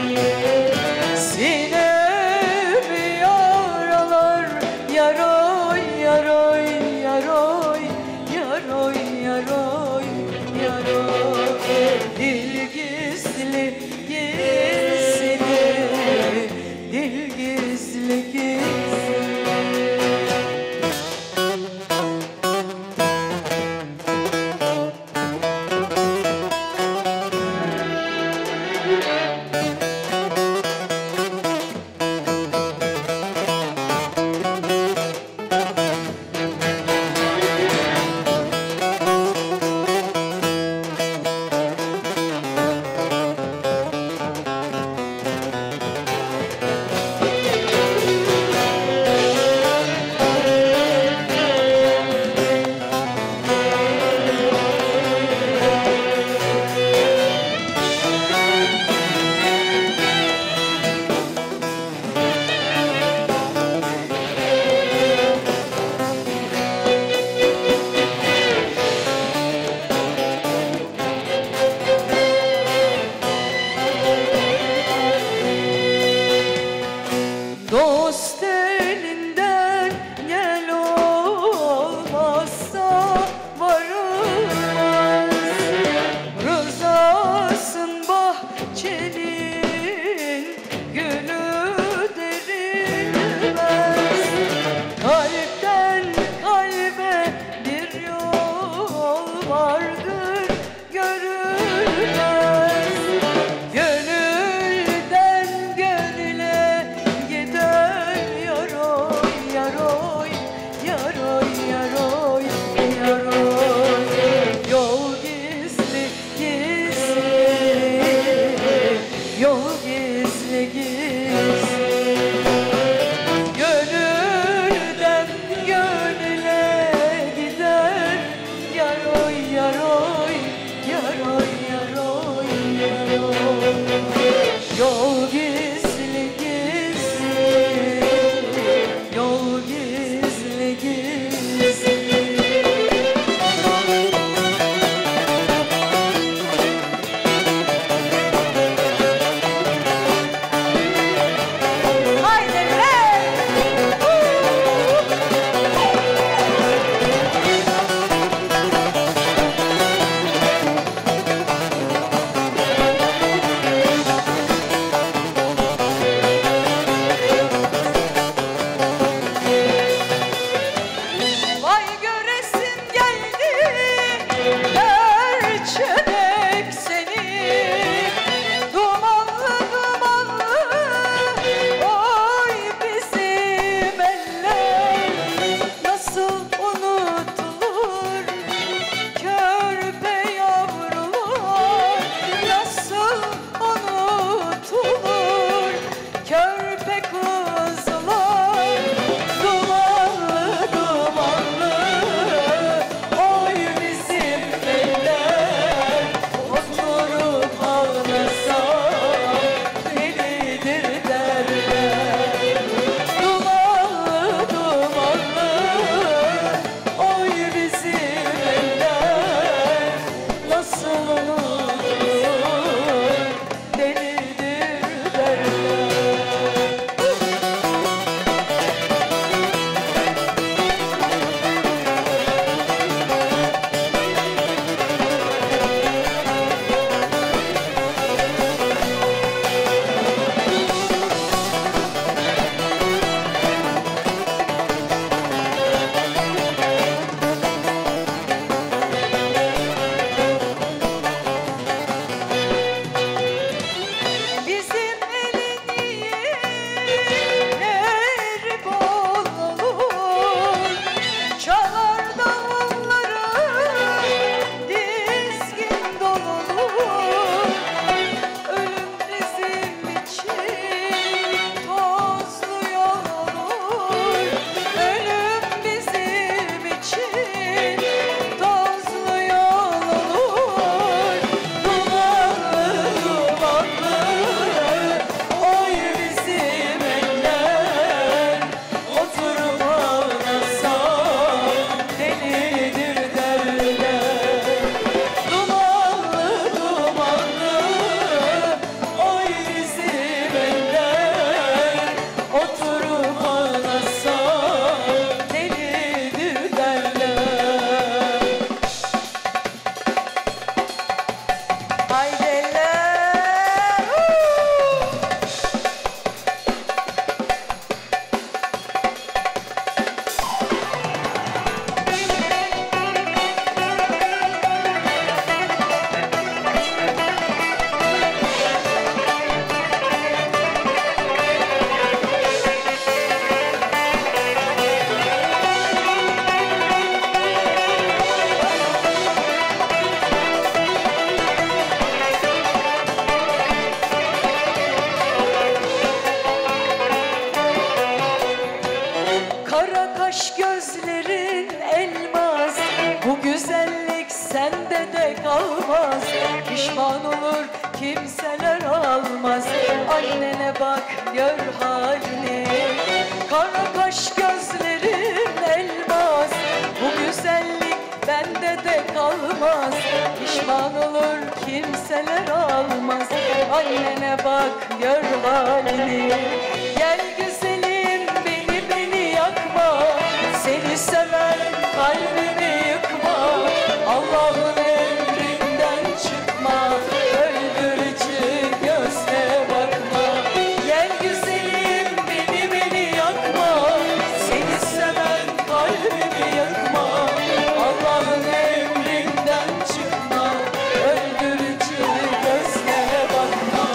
kimseler almaz. Annene bak gör halini, kara kaş gözlerin elmas. Bu güzellik bende de kalmaz, pişman olur kimseler almaz. Annene bak gör halini. Gel güzelim beni yakma, seni seven kalbimi yıkma. Allah'ın emrinden çıkma, öldürücü gözle bakma. Gel güzelim beni yakma, seni seven kalbimi yıkma. Allah'ın emrinden çıkma, öldürücü gözle bakma.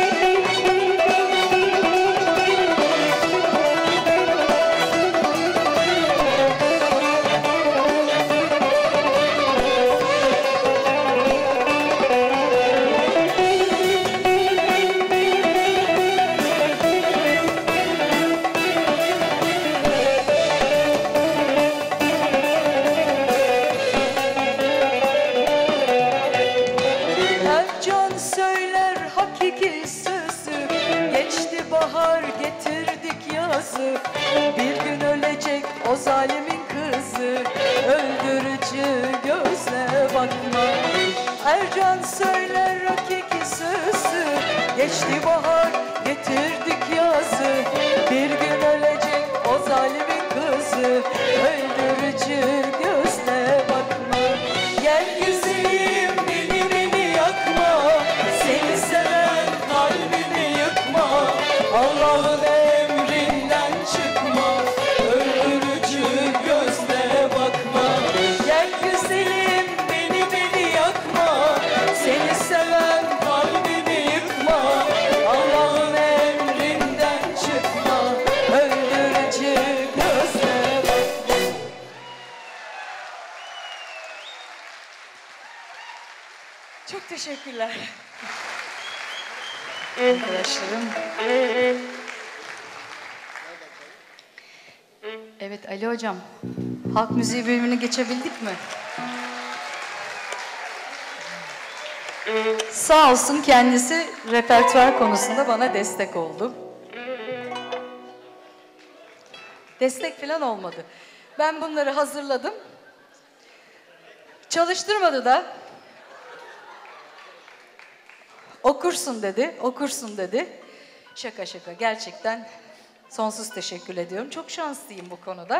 Her can söyler hakiki sözü, geçti bahar getirdik yazı. Bir gün ölecek o zalimin kızı, öldürücü gözle bakma. Her can söyler hakiki sözü, geçti bahar getirdik yazı. Bir gün ölecek o zalimin kızı, öldürücü gözle bakma. Gel güzelim beni yakma, seni seven kalbimi yıkma. Allah'ın emrinden çıkma, öldürücü gözle bakma. Gel güzelim beni yakma, seni seven kalbimi yıkma. Allah'ın emrinden çıkma, öldürücü gözle bakma. Çok teşekkürler. Arkadaşlarım. Evet Ali Hocam, halk müziği bölümünü geçebildik mi? Sağ olsun kendisi repertuar konusunda bana destek oldu. Destek falan olmadı. Ben bunları hazırladım. Çalıştırmadı da. Okursun dedi, okursun dedi. Şaka şaka, gerçekten sonsuz teşekkür ediyorum. Çok şanslıyım bu konuda.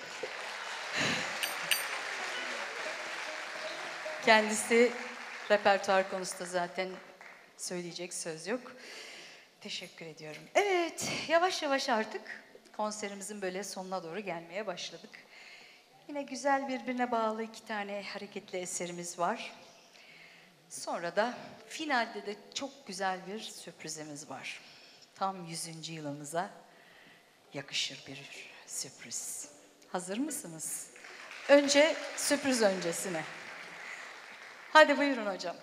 Kendisi repertuar konusunda zaten söyleyecek söz yok. Teşekkür ediyorum. Evet, yavaş yavaş artık konserimizin böyle sonuna doğru gelmeye başladık. Yine güzel birbirine bağlı 2 tane hareketli eserimiz var. Sonra da finalde de çok güzel bir sürprizimiz var. Tam 100. yılımıza yakışır bir sürpriz. Hazır mısınız? Önce sürpriz öncesine. Hadi buyurun hocam.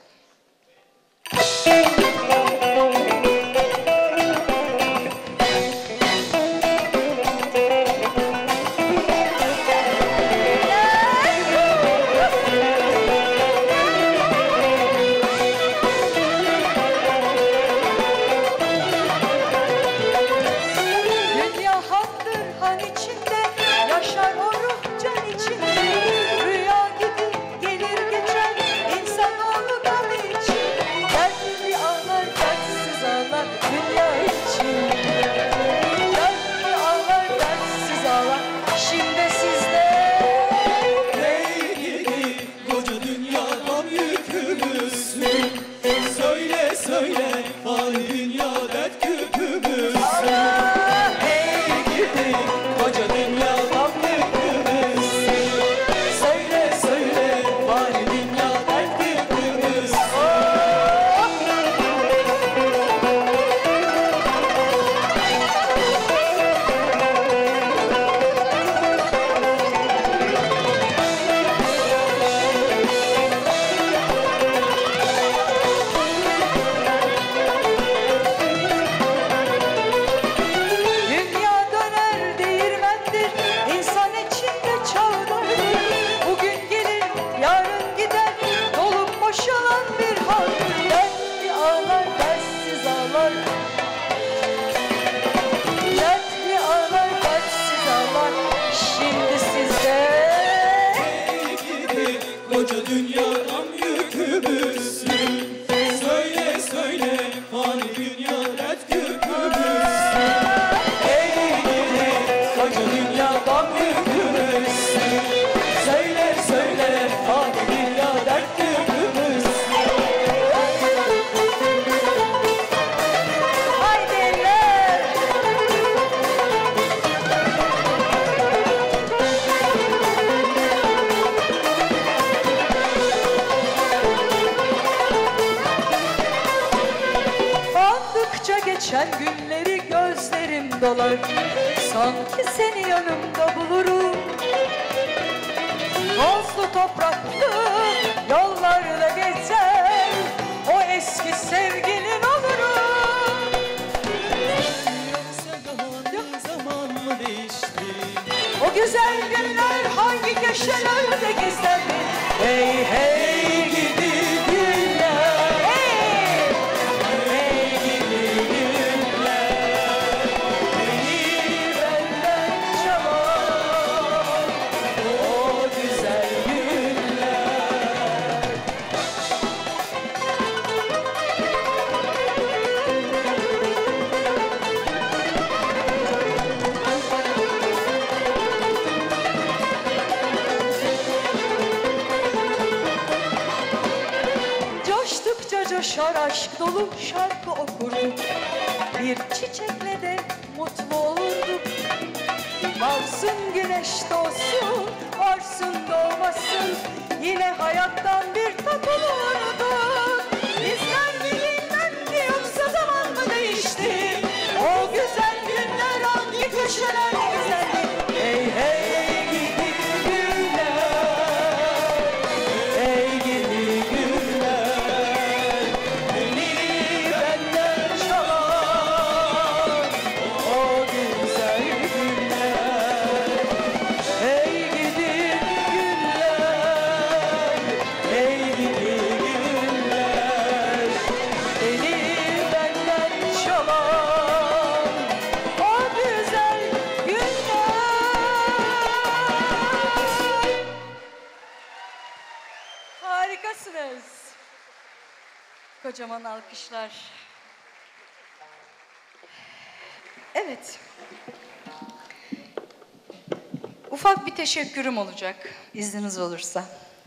Dünya haktır han içinde, yaşar o ruh can içinde. Rüya gibi gelir geçer, insanoğlu gam için. Dertli ağlar, dertsiz ağlar, dünya için. Dertli ağlar, dertsiz ağlar, şimdi sizde. Hey gidi koca dünyadan yükümüzsün. Söyle söyle fani dünya dert küpümüzsün. Hey gidi koca dünyadan yükümüzsün. Söyle söyle fani dünya dert küpümüzsün. ağlar. Dertli ağlar, dertsiz ağlar. Şimdi sizde Gidi koca dünyadan yükümüzsün. Söyle söyle fani dünya dert küpümüzsün. Ey gidi koca dünyadan yükümüzsün. Söyle söyle fani dünya dert küpümüzsün. haydi eller. Andıkça geçen günleri gözlerim dolar. Sanki seni yanımda bulurum. Tozlu topraklı yollarda gezer, o eski sevgilin olurum. Yoksa zaman mı değişti? O güzel günler hangi köşelerde gizlendi? Hey hey gidi günler. Hey! Ey gidi günler, Beni benden çalan o güzel günler. Coştukça coşar aşk dolu şarkı okurduk. Bir çiçekle de mutlu olurduk. Varsın güneş doğsun, varsın doğmasın, yine hayattan bir tat olurduk. Bizler mi bilmem ki yoksa zaman mı değişti? O güzel günler hangi köşeler güzeldi? Hey hey gidi günler, hey gidi günler. Beni benden çalan o güzel günler. Hey gidi günler, hey gidi günler. Beni benden çalan o güzel günler. Harikasınız. Kocaman alkışlar. Evet. Ufak bir teşekkürüm olacak, izniniz olursa.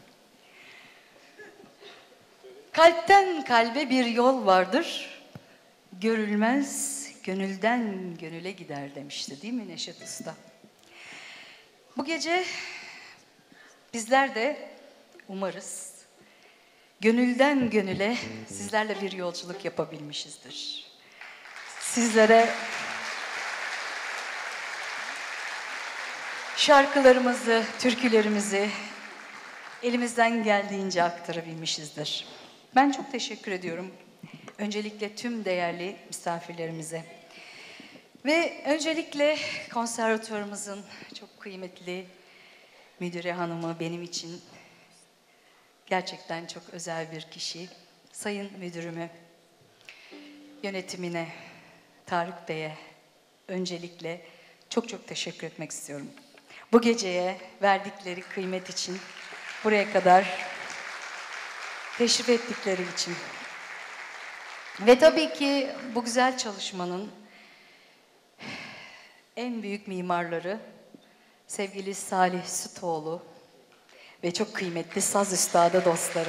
Kalpten kalbe bir yol vardır, görülmez, gönülden gönüle gider demişti değil mi Neşet Usta? Bu gece bizler de umarız gönülden gönüle sizlerle bir yolculuk yapabilmişizdir. Sizlere şarkılarımızı, türkülerimizi elimizden geldiğince aktarabilmişizdir. Ben çok teşekkür ediyorum. Öncelikle tüm değerli misafirlerimize. Ve öncelikle konservatuvarımızın çok kıymetli müdüre hanımı, benim için gerçekten çok özel bir kişi. Sayın müdürümü, yönetimine, Tarık Bey'e öncelikle çok çok teşekkür etmek istiyorum. Bu geceye verdikleri kıymet için, buraya kadar teşrif ettikleri için. Ve tabii ki bu güzel çalışmanın en büyük mimarları sevgili Salih Sütoğlu ve çok kıymetli saz üstadı dostlarım.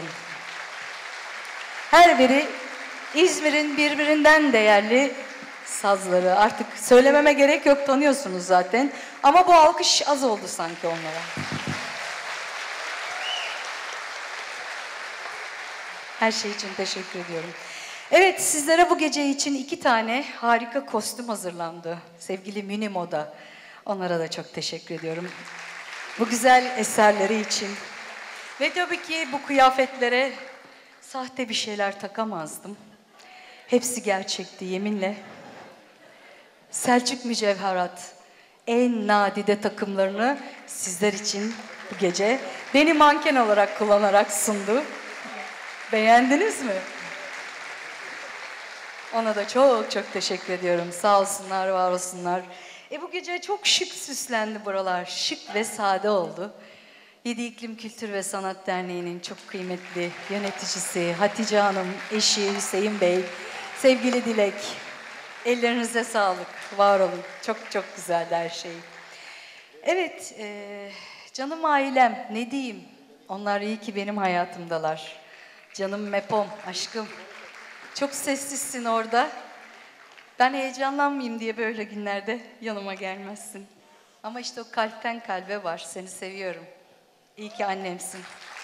Her biri İzmir'in birbirinden değerli sazları. Artık söylememe gerek yok, tanıyorsunuz zaten. Ama bu alkış az oldu sanki onlara. Her şey için teşekkür ediyorum. Evet, sizlere bu gece için 2 tane harika kostüm hazırlandı. Sevgili Minimo'da. Onlara da çok teşekkür ediyorum. Bu güzel eserleri için. Ve tabii ki bu kıyafetlere sahte bir şeyler takamazdım. Hepsi gerçekti yeminle. Selçuk Mücevherat en nadide takımlarını sizler için bu gece beni manken olarak kullanarak sundu. Beğendiniz mi? Ona da çok çok teşekkür ediyorum. Sağ olsunlar, var olsunlar. Bu gece çok şık süslendi buralar. Şık ve sade oldu. Yedi İklim Kültür ve Sanat Derneği'nin çok kıymetli yöneticisi Hatice Hanım, eşi Hüseyin Bey, sevgili Dilek. Ellerinize sağlık, var olun. Çok çok güzeldi her şey. Evet, canım ailem, ne diyeyim? Onlar iyi ki benim hayatımdalar. Canım Mepom, aşkım. Çok sessizsin orada. Ben heyecanlanmayayım diye böyle günlerde yanıma gelmezsin. Ama işte o kalpten kalbe var. Seni seviyorum. İyi ki annemsin.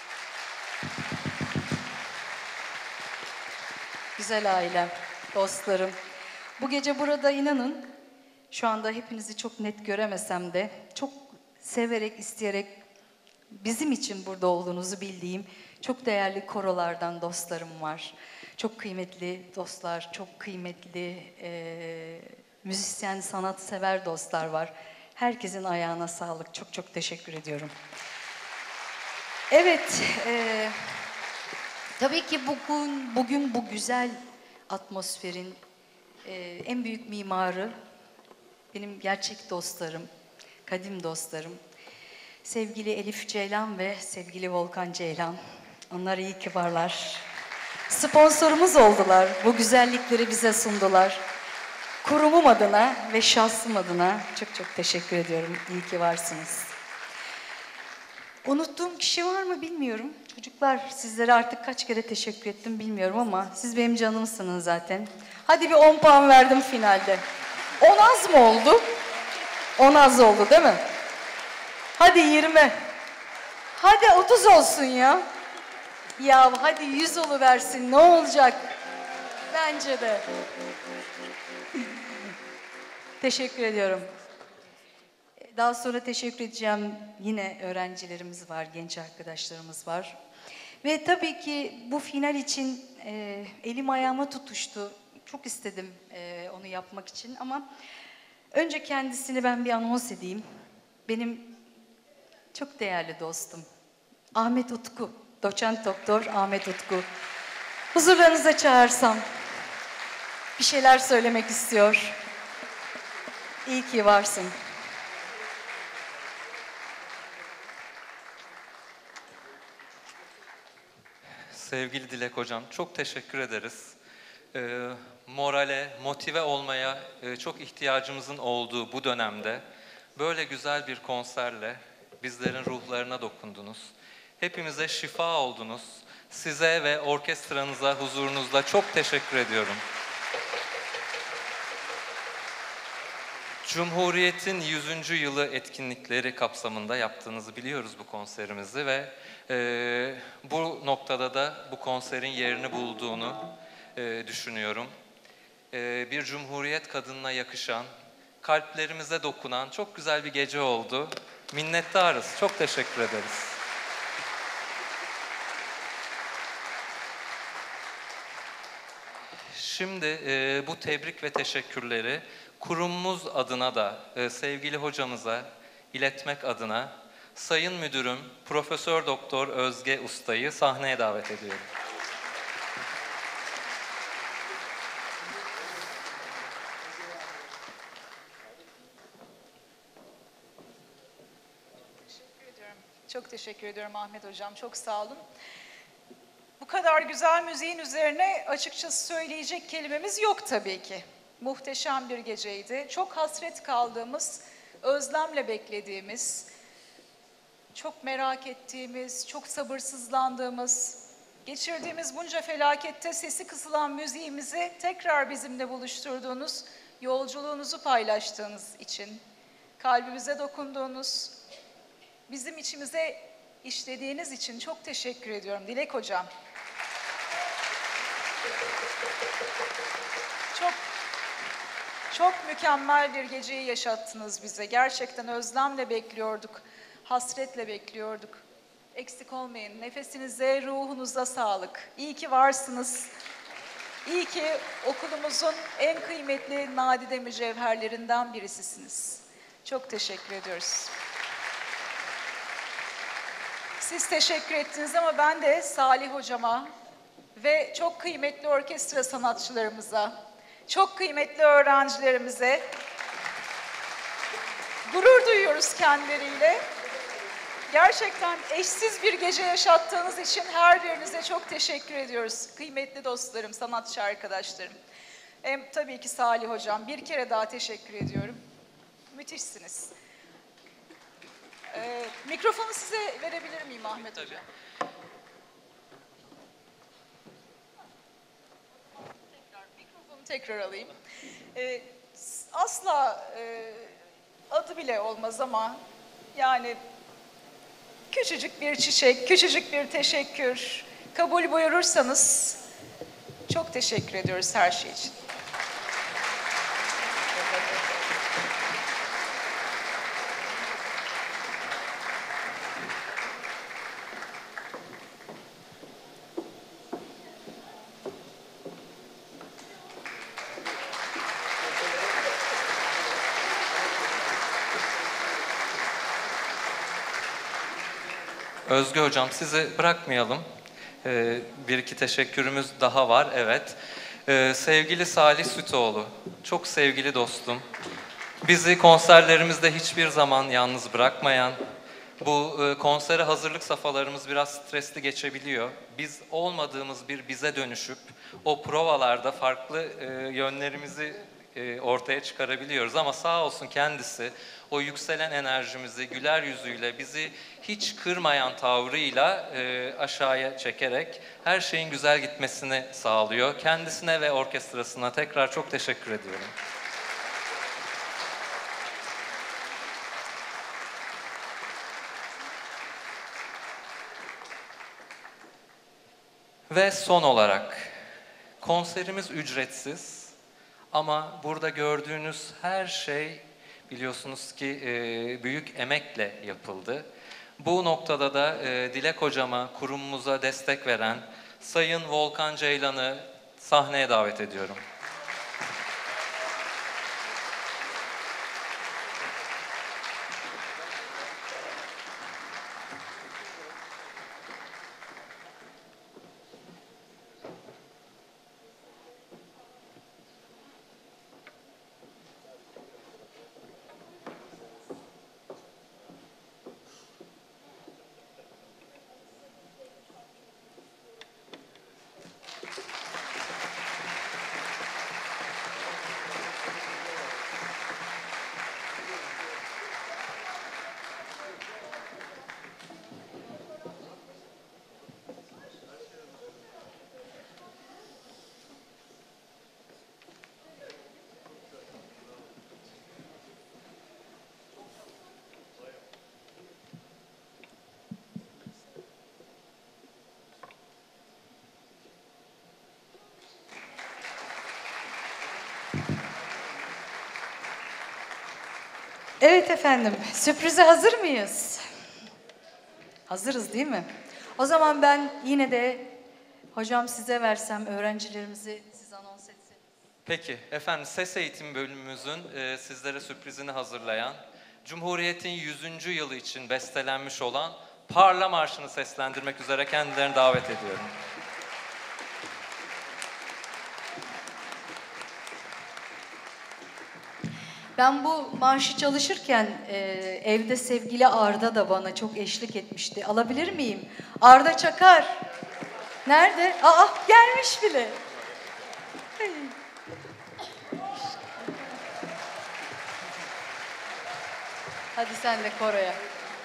Güzel ailem, dostlarım. Bu gece burada inanın, şu anda hepinizi çok net göremesem de çok severek, isteyerek bizim için burada olduğunuzu bildiğim çok değerli korolardan dostlarım var. Çok kıymetli dostlar, çok kıymetli müzisyen, sanatsever dostlar var. Herkesin ayağına sağlık. Çok çok teşekkür ediyorum. Evet, tabii ki bugün bu güzel atmosferin en büyük mimarı benim gerçek dostlarım, kadim dostlarım. Sevgili Elif Ceylan ve sevgili Volkan Ceylan. Onlar iyi ki varlar. Sponsorumuz oldular. Bu güzellikleri bize sundular. Kurumum adına ve şahsım adına çok çok teşekkür ediyorum. İyi ki varsınız. Unuttuğum kişi var mı bilmiyorum. Çocuklar, sizlere artık kaç kere teşekkür ettim bilmiyorum ama siz benim canımsınız zaten. Hadi bir 10 puan verdim finalde. 10 az mı oldu? 10 az oldu değil mi? Hadi 20. Hadi 30 olsun ya. Ya hadi 100 oluversin, ne olacak? Bence de. Teşekkür ediyorum. Daha sonra teşekkür edeceğim, yine öğrencilerimiz var, genç arkadaşlarımız var. Ve tabii ki bu final için elim ayağıma tutuştu. Çok istedim onu yapmak için ama önce kendisini ben bir anons edeyim. Benim çok değerli dostum Ahmet Utku, doçent doktor Ahmet Utku. Huzurlarınıza çağırsam bir şeyler söylemek istiyor. İyi ki varsın. Sevgili Dilek Hocam, çok teşekkür ederiz. Morale, motive olmaya çok ihtiyacımızın olduğu bu dönemde böyle güzel bir konserle bizlerin ruhlarına dokundunuz. Hepimize şifa oldunuz. Size ve orkestranıza, huzurunuzda çok teşekkür ediyorum. Cumhuriyet'in 100. yılı etkinlikleri kapsamında yaptığınızı biliyoruz bu konserimizi ve bu noktada da bu konserin yerini bulduğunu düşünüyorum. Bir Cumhuriyet kadınına yakışan, kalplerimize dokunan çok güzel bir gece oldu. Minnettarız, çok teşekkür ederiz. Şimdi bu tebrik ve teşekkürleri kurumumuz adına da sevgili hocamıza iletmek adına Sayın Müdürüm Profesör Doktor Özge Usta'yı sahneye davet ediyorum. Teşekkür ediyorum. Çok teşekkür ediyorum Ahmet Hocam. Çok sağ olun. Bu kadar güzel müziğin üzerine açıkçası söyleyecek kelimemiz yok tabii ki. Muhteşem bir geceydi. Çok hasret kaldığımız, özlemle beklediğimiz, çok merak ettiğimiz, çok sabırsızlandığımız, geçirdiğimiz bunca felakette sesi kısılan müziğimizi tekrar bizimle buluşturduğunuz, yolculuğunuzu paylaştığınız için, kalbimize dokunduğunuz, bizim içimize işlediğiniz için çok teşekkür ediyorum Dilek Hocam. Çok mükemmel bir geceyi yaşattınız bize. Gerçekten özlemle bekliyorduk, hasretle bekliyorduk. Eksik olmayın. Nefesinize, ruhunuza sağlık. İyi ki varsınız. İyi ki okulumuzun en kıymetli nadide mücevherlerinden birisisiniz. Çok teşekkür ediyoruz. Siz teşekkür ettiniz ama ben de Salih Hocama ve çok kıymetli orkestra sanatçılarımıza, çok kıymetli öğrencilerimize. Gurur duyuyoruz kendileriyle. Gerçekten eşsiz bir gece yaşattığınız için her birinize çok teşekkür ediyoruz. Kıymetli dostlarım, sanatçı arkadaşlarım. Tabii ki Salih Hocam, bir kere daha teşekkür ediyorum. Müthişsiniz. Mikrofonu size verebilir miyim Ahmet Hocam? Mikrofonu tekrar alayım. Asla adı bile olmaz ama yani küçücük bir çiçek, küçücük bir teşekkür kabul buyurursanız çok teşekkür ediyoruz her şey için. Özge Hocam, sizi bırakmayalım. Bir iki teşekkürümüz daha var, evet. Sevgili Salih Sütoğlu, çok sevgili dostum. Bizi konserlerimizde hiçbir zaman yalnız bırakmayan, bu konsere hazırlık safhalarımız biraz stresli geçebiliyor. Biz olmadığımız bir bize dönüşüp o provalarda farklı yönlerimizi ortaya çıkarabiliyoruz. Ama sağ olsun kendisi o yükselen enerjimizi güler yüzüyle, bizi hiç kırmayan tavrıyla aşağıya çekerek her şeyin güzel gitmesini sağlıyor. Kendisine ve orkestrasına tekrar çok teşekkür ediyorum. Ve son olarak, konserimiz ücretsiz ama burada gördüğünüz her şey biliyorsunuz ki büyük emekle yapıldı. Bu noktada da Dilek Hocama, kurumumuza destek veren Sayın Volkan Ceylan'ı sahneye davet ediyorum. Evet efendim, sürprize hazır mıyız? Hazırız değil mi? O zaman ben yine de hocam size versem, öğrencilerimizi siz anons etseniz. Peki efendim, ses eğitim bölümümüzün sizlere sürprizini hazırlayan, Cumhuriyet'in 100. yılı için bestelenmiş olan Parla Marşı'nı seslendirmek üzere kendilerini davet ediyorum. Ben bu marşı çalışırken evde sevgili Arda da bana çok eşlik etmişti. Alabilir miyim? Arda Çakar. Nerede? Aa, gelmiş bile. Hadi sen de koroya.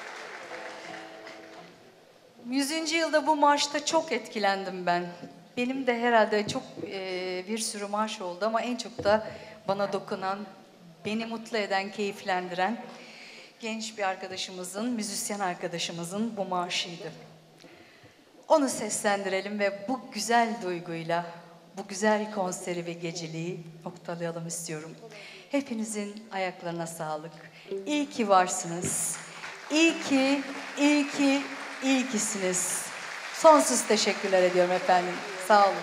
100. yılda bu marşta çok etkilendim ben. Benim de herhalde çok bir sürü marş oldu ama en çok da bana dokunan, beni mutlu eden, keyiflendiren genç bir arkadaşımızın, müzisyen arkadaşımızın bu marşıydı. Onu seslendirelim ve bu güzel duyguyla, bu güzel konseri ve geceliği noktalayalım istiyorum. Hepinizin ayaklarına sağlık. İyi ki varsınız. İyi ki, iyi ki, iyi kisiniz. Sonsuz teşekkürler ediyorum efendim. Sağ olun.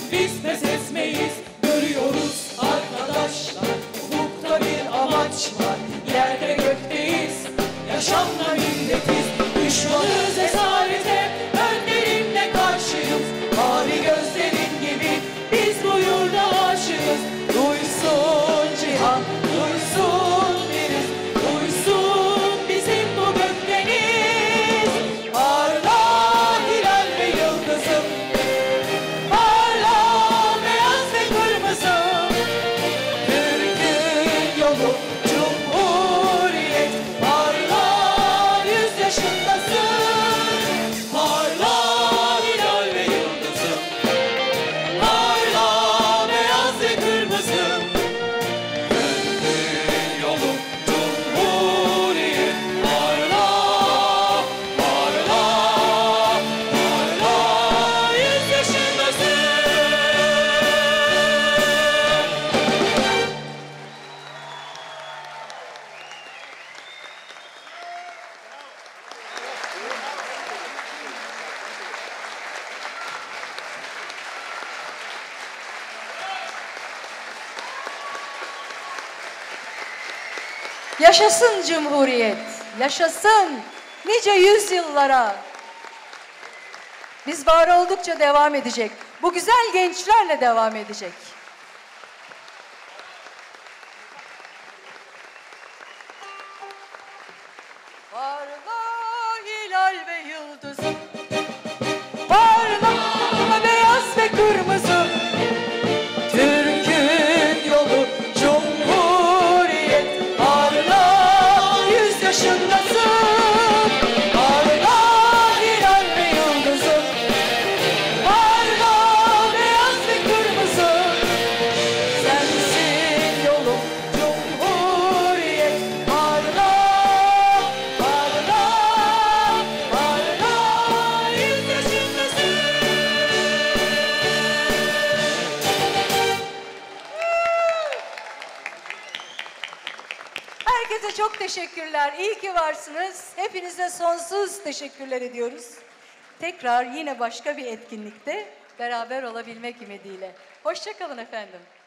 biz pes etmeyiz. Görüyoruz arkadaşlar, ufukta bir amaç var. Yerde gökteyiz, yaşamla milletiz. Düşmanız esarete, önlerimle karşıyız. Mavi gözlerin gibi biz bu yurda aşığız. Duysun cihan, duysun biriz, duysun bizim bu gökdeniz. Parla hilal ve yıldızım, parla beyaz ve kırmızı. Türk'ün yolu Cumhuriyet, parla 100 yaşındasın. Parla hilal ve yıldızım, parla beyaz ve kırmızı. Türk'ün yolu Cumhuriyet, parla, parla, parla 100 yaşındasın. Yaşasın Cumhuriyet, yaşasın nice yüzyıllara. Biz var oldukça devam edecek. Bu güzel gençlerle devam edecek. Parla hilal ve yıldızım, parla beyaz ve kırmızı. Türk'ün yolu Cumhuriyet, parla 100 yaşındasın. Parla hilal ve yıldızım, parla beyaz ve kırmızı. Sensin yolum Cumhuriyet, parla, parla, parla 100 yaşındasın. Herkese çok teşekkürler. İyi ki varsınız. Hepinize sonsuz teşekkürler ediyoruz. Tekrar yine başka bir etkinlikte beraber olabilmek ümidiyle. Hoşça kalın efendim.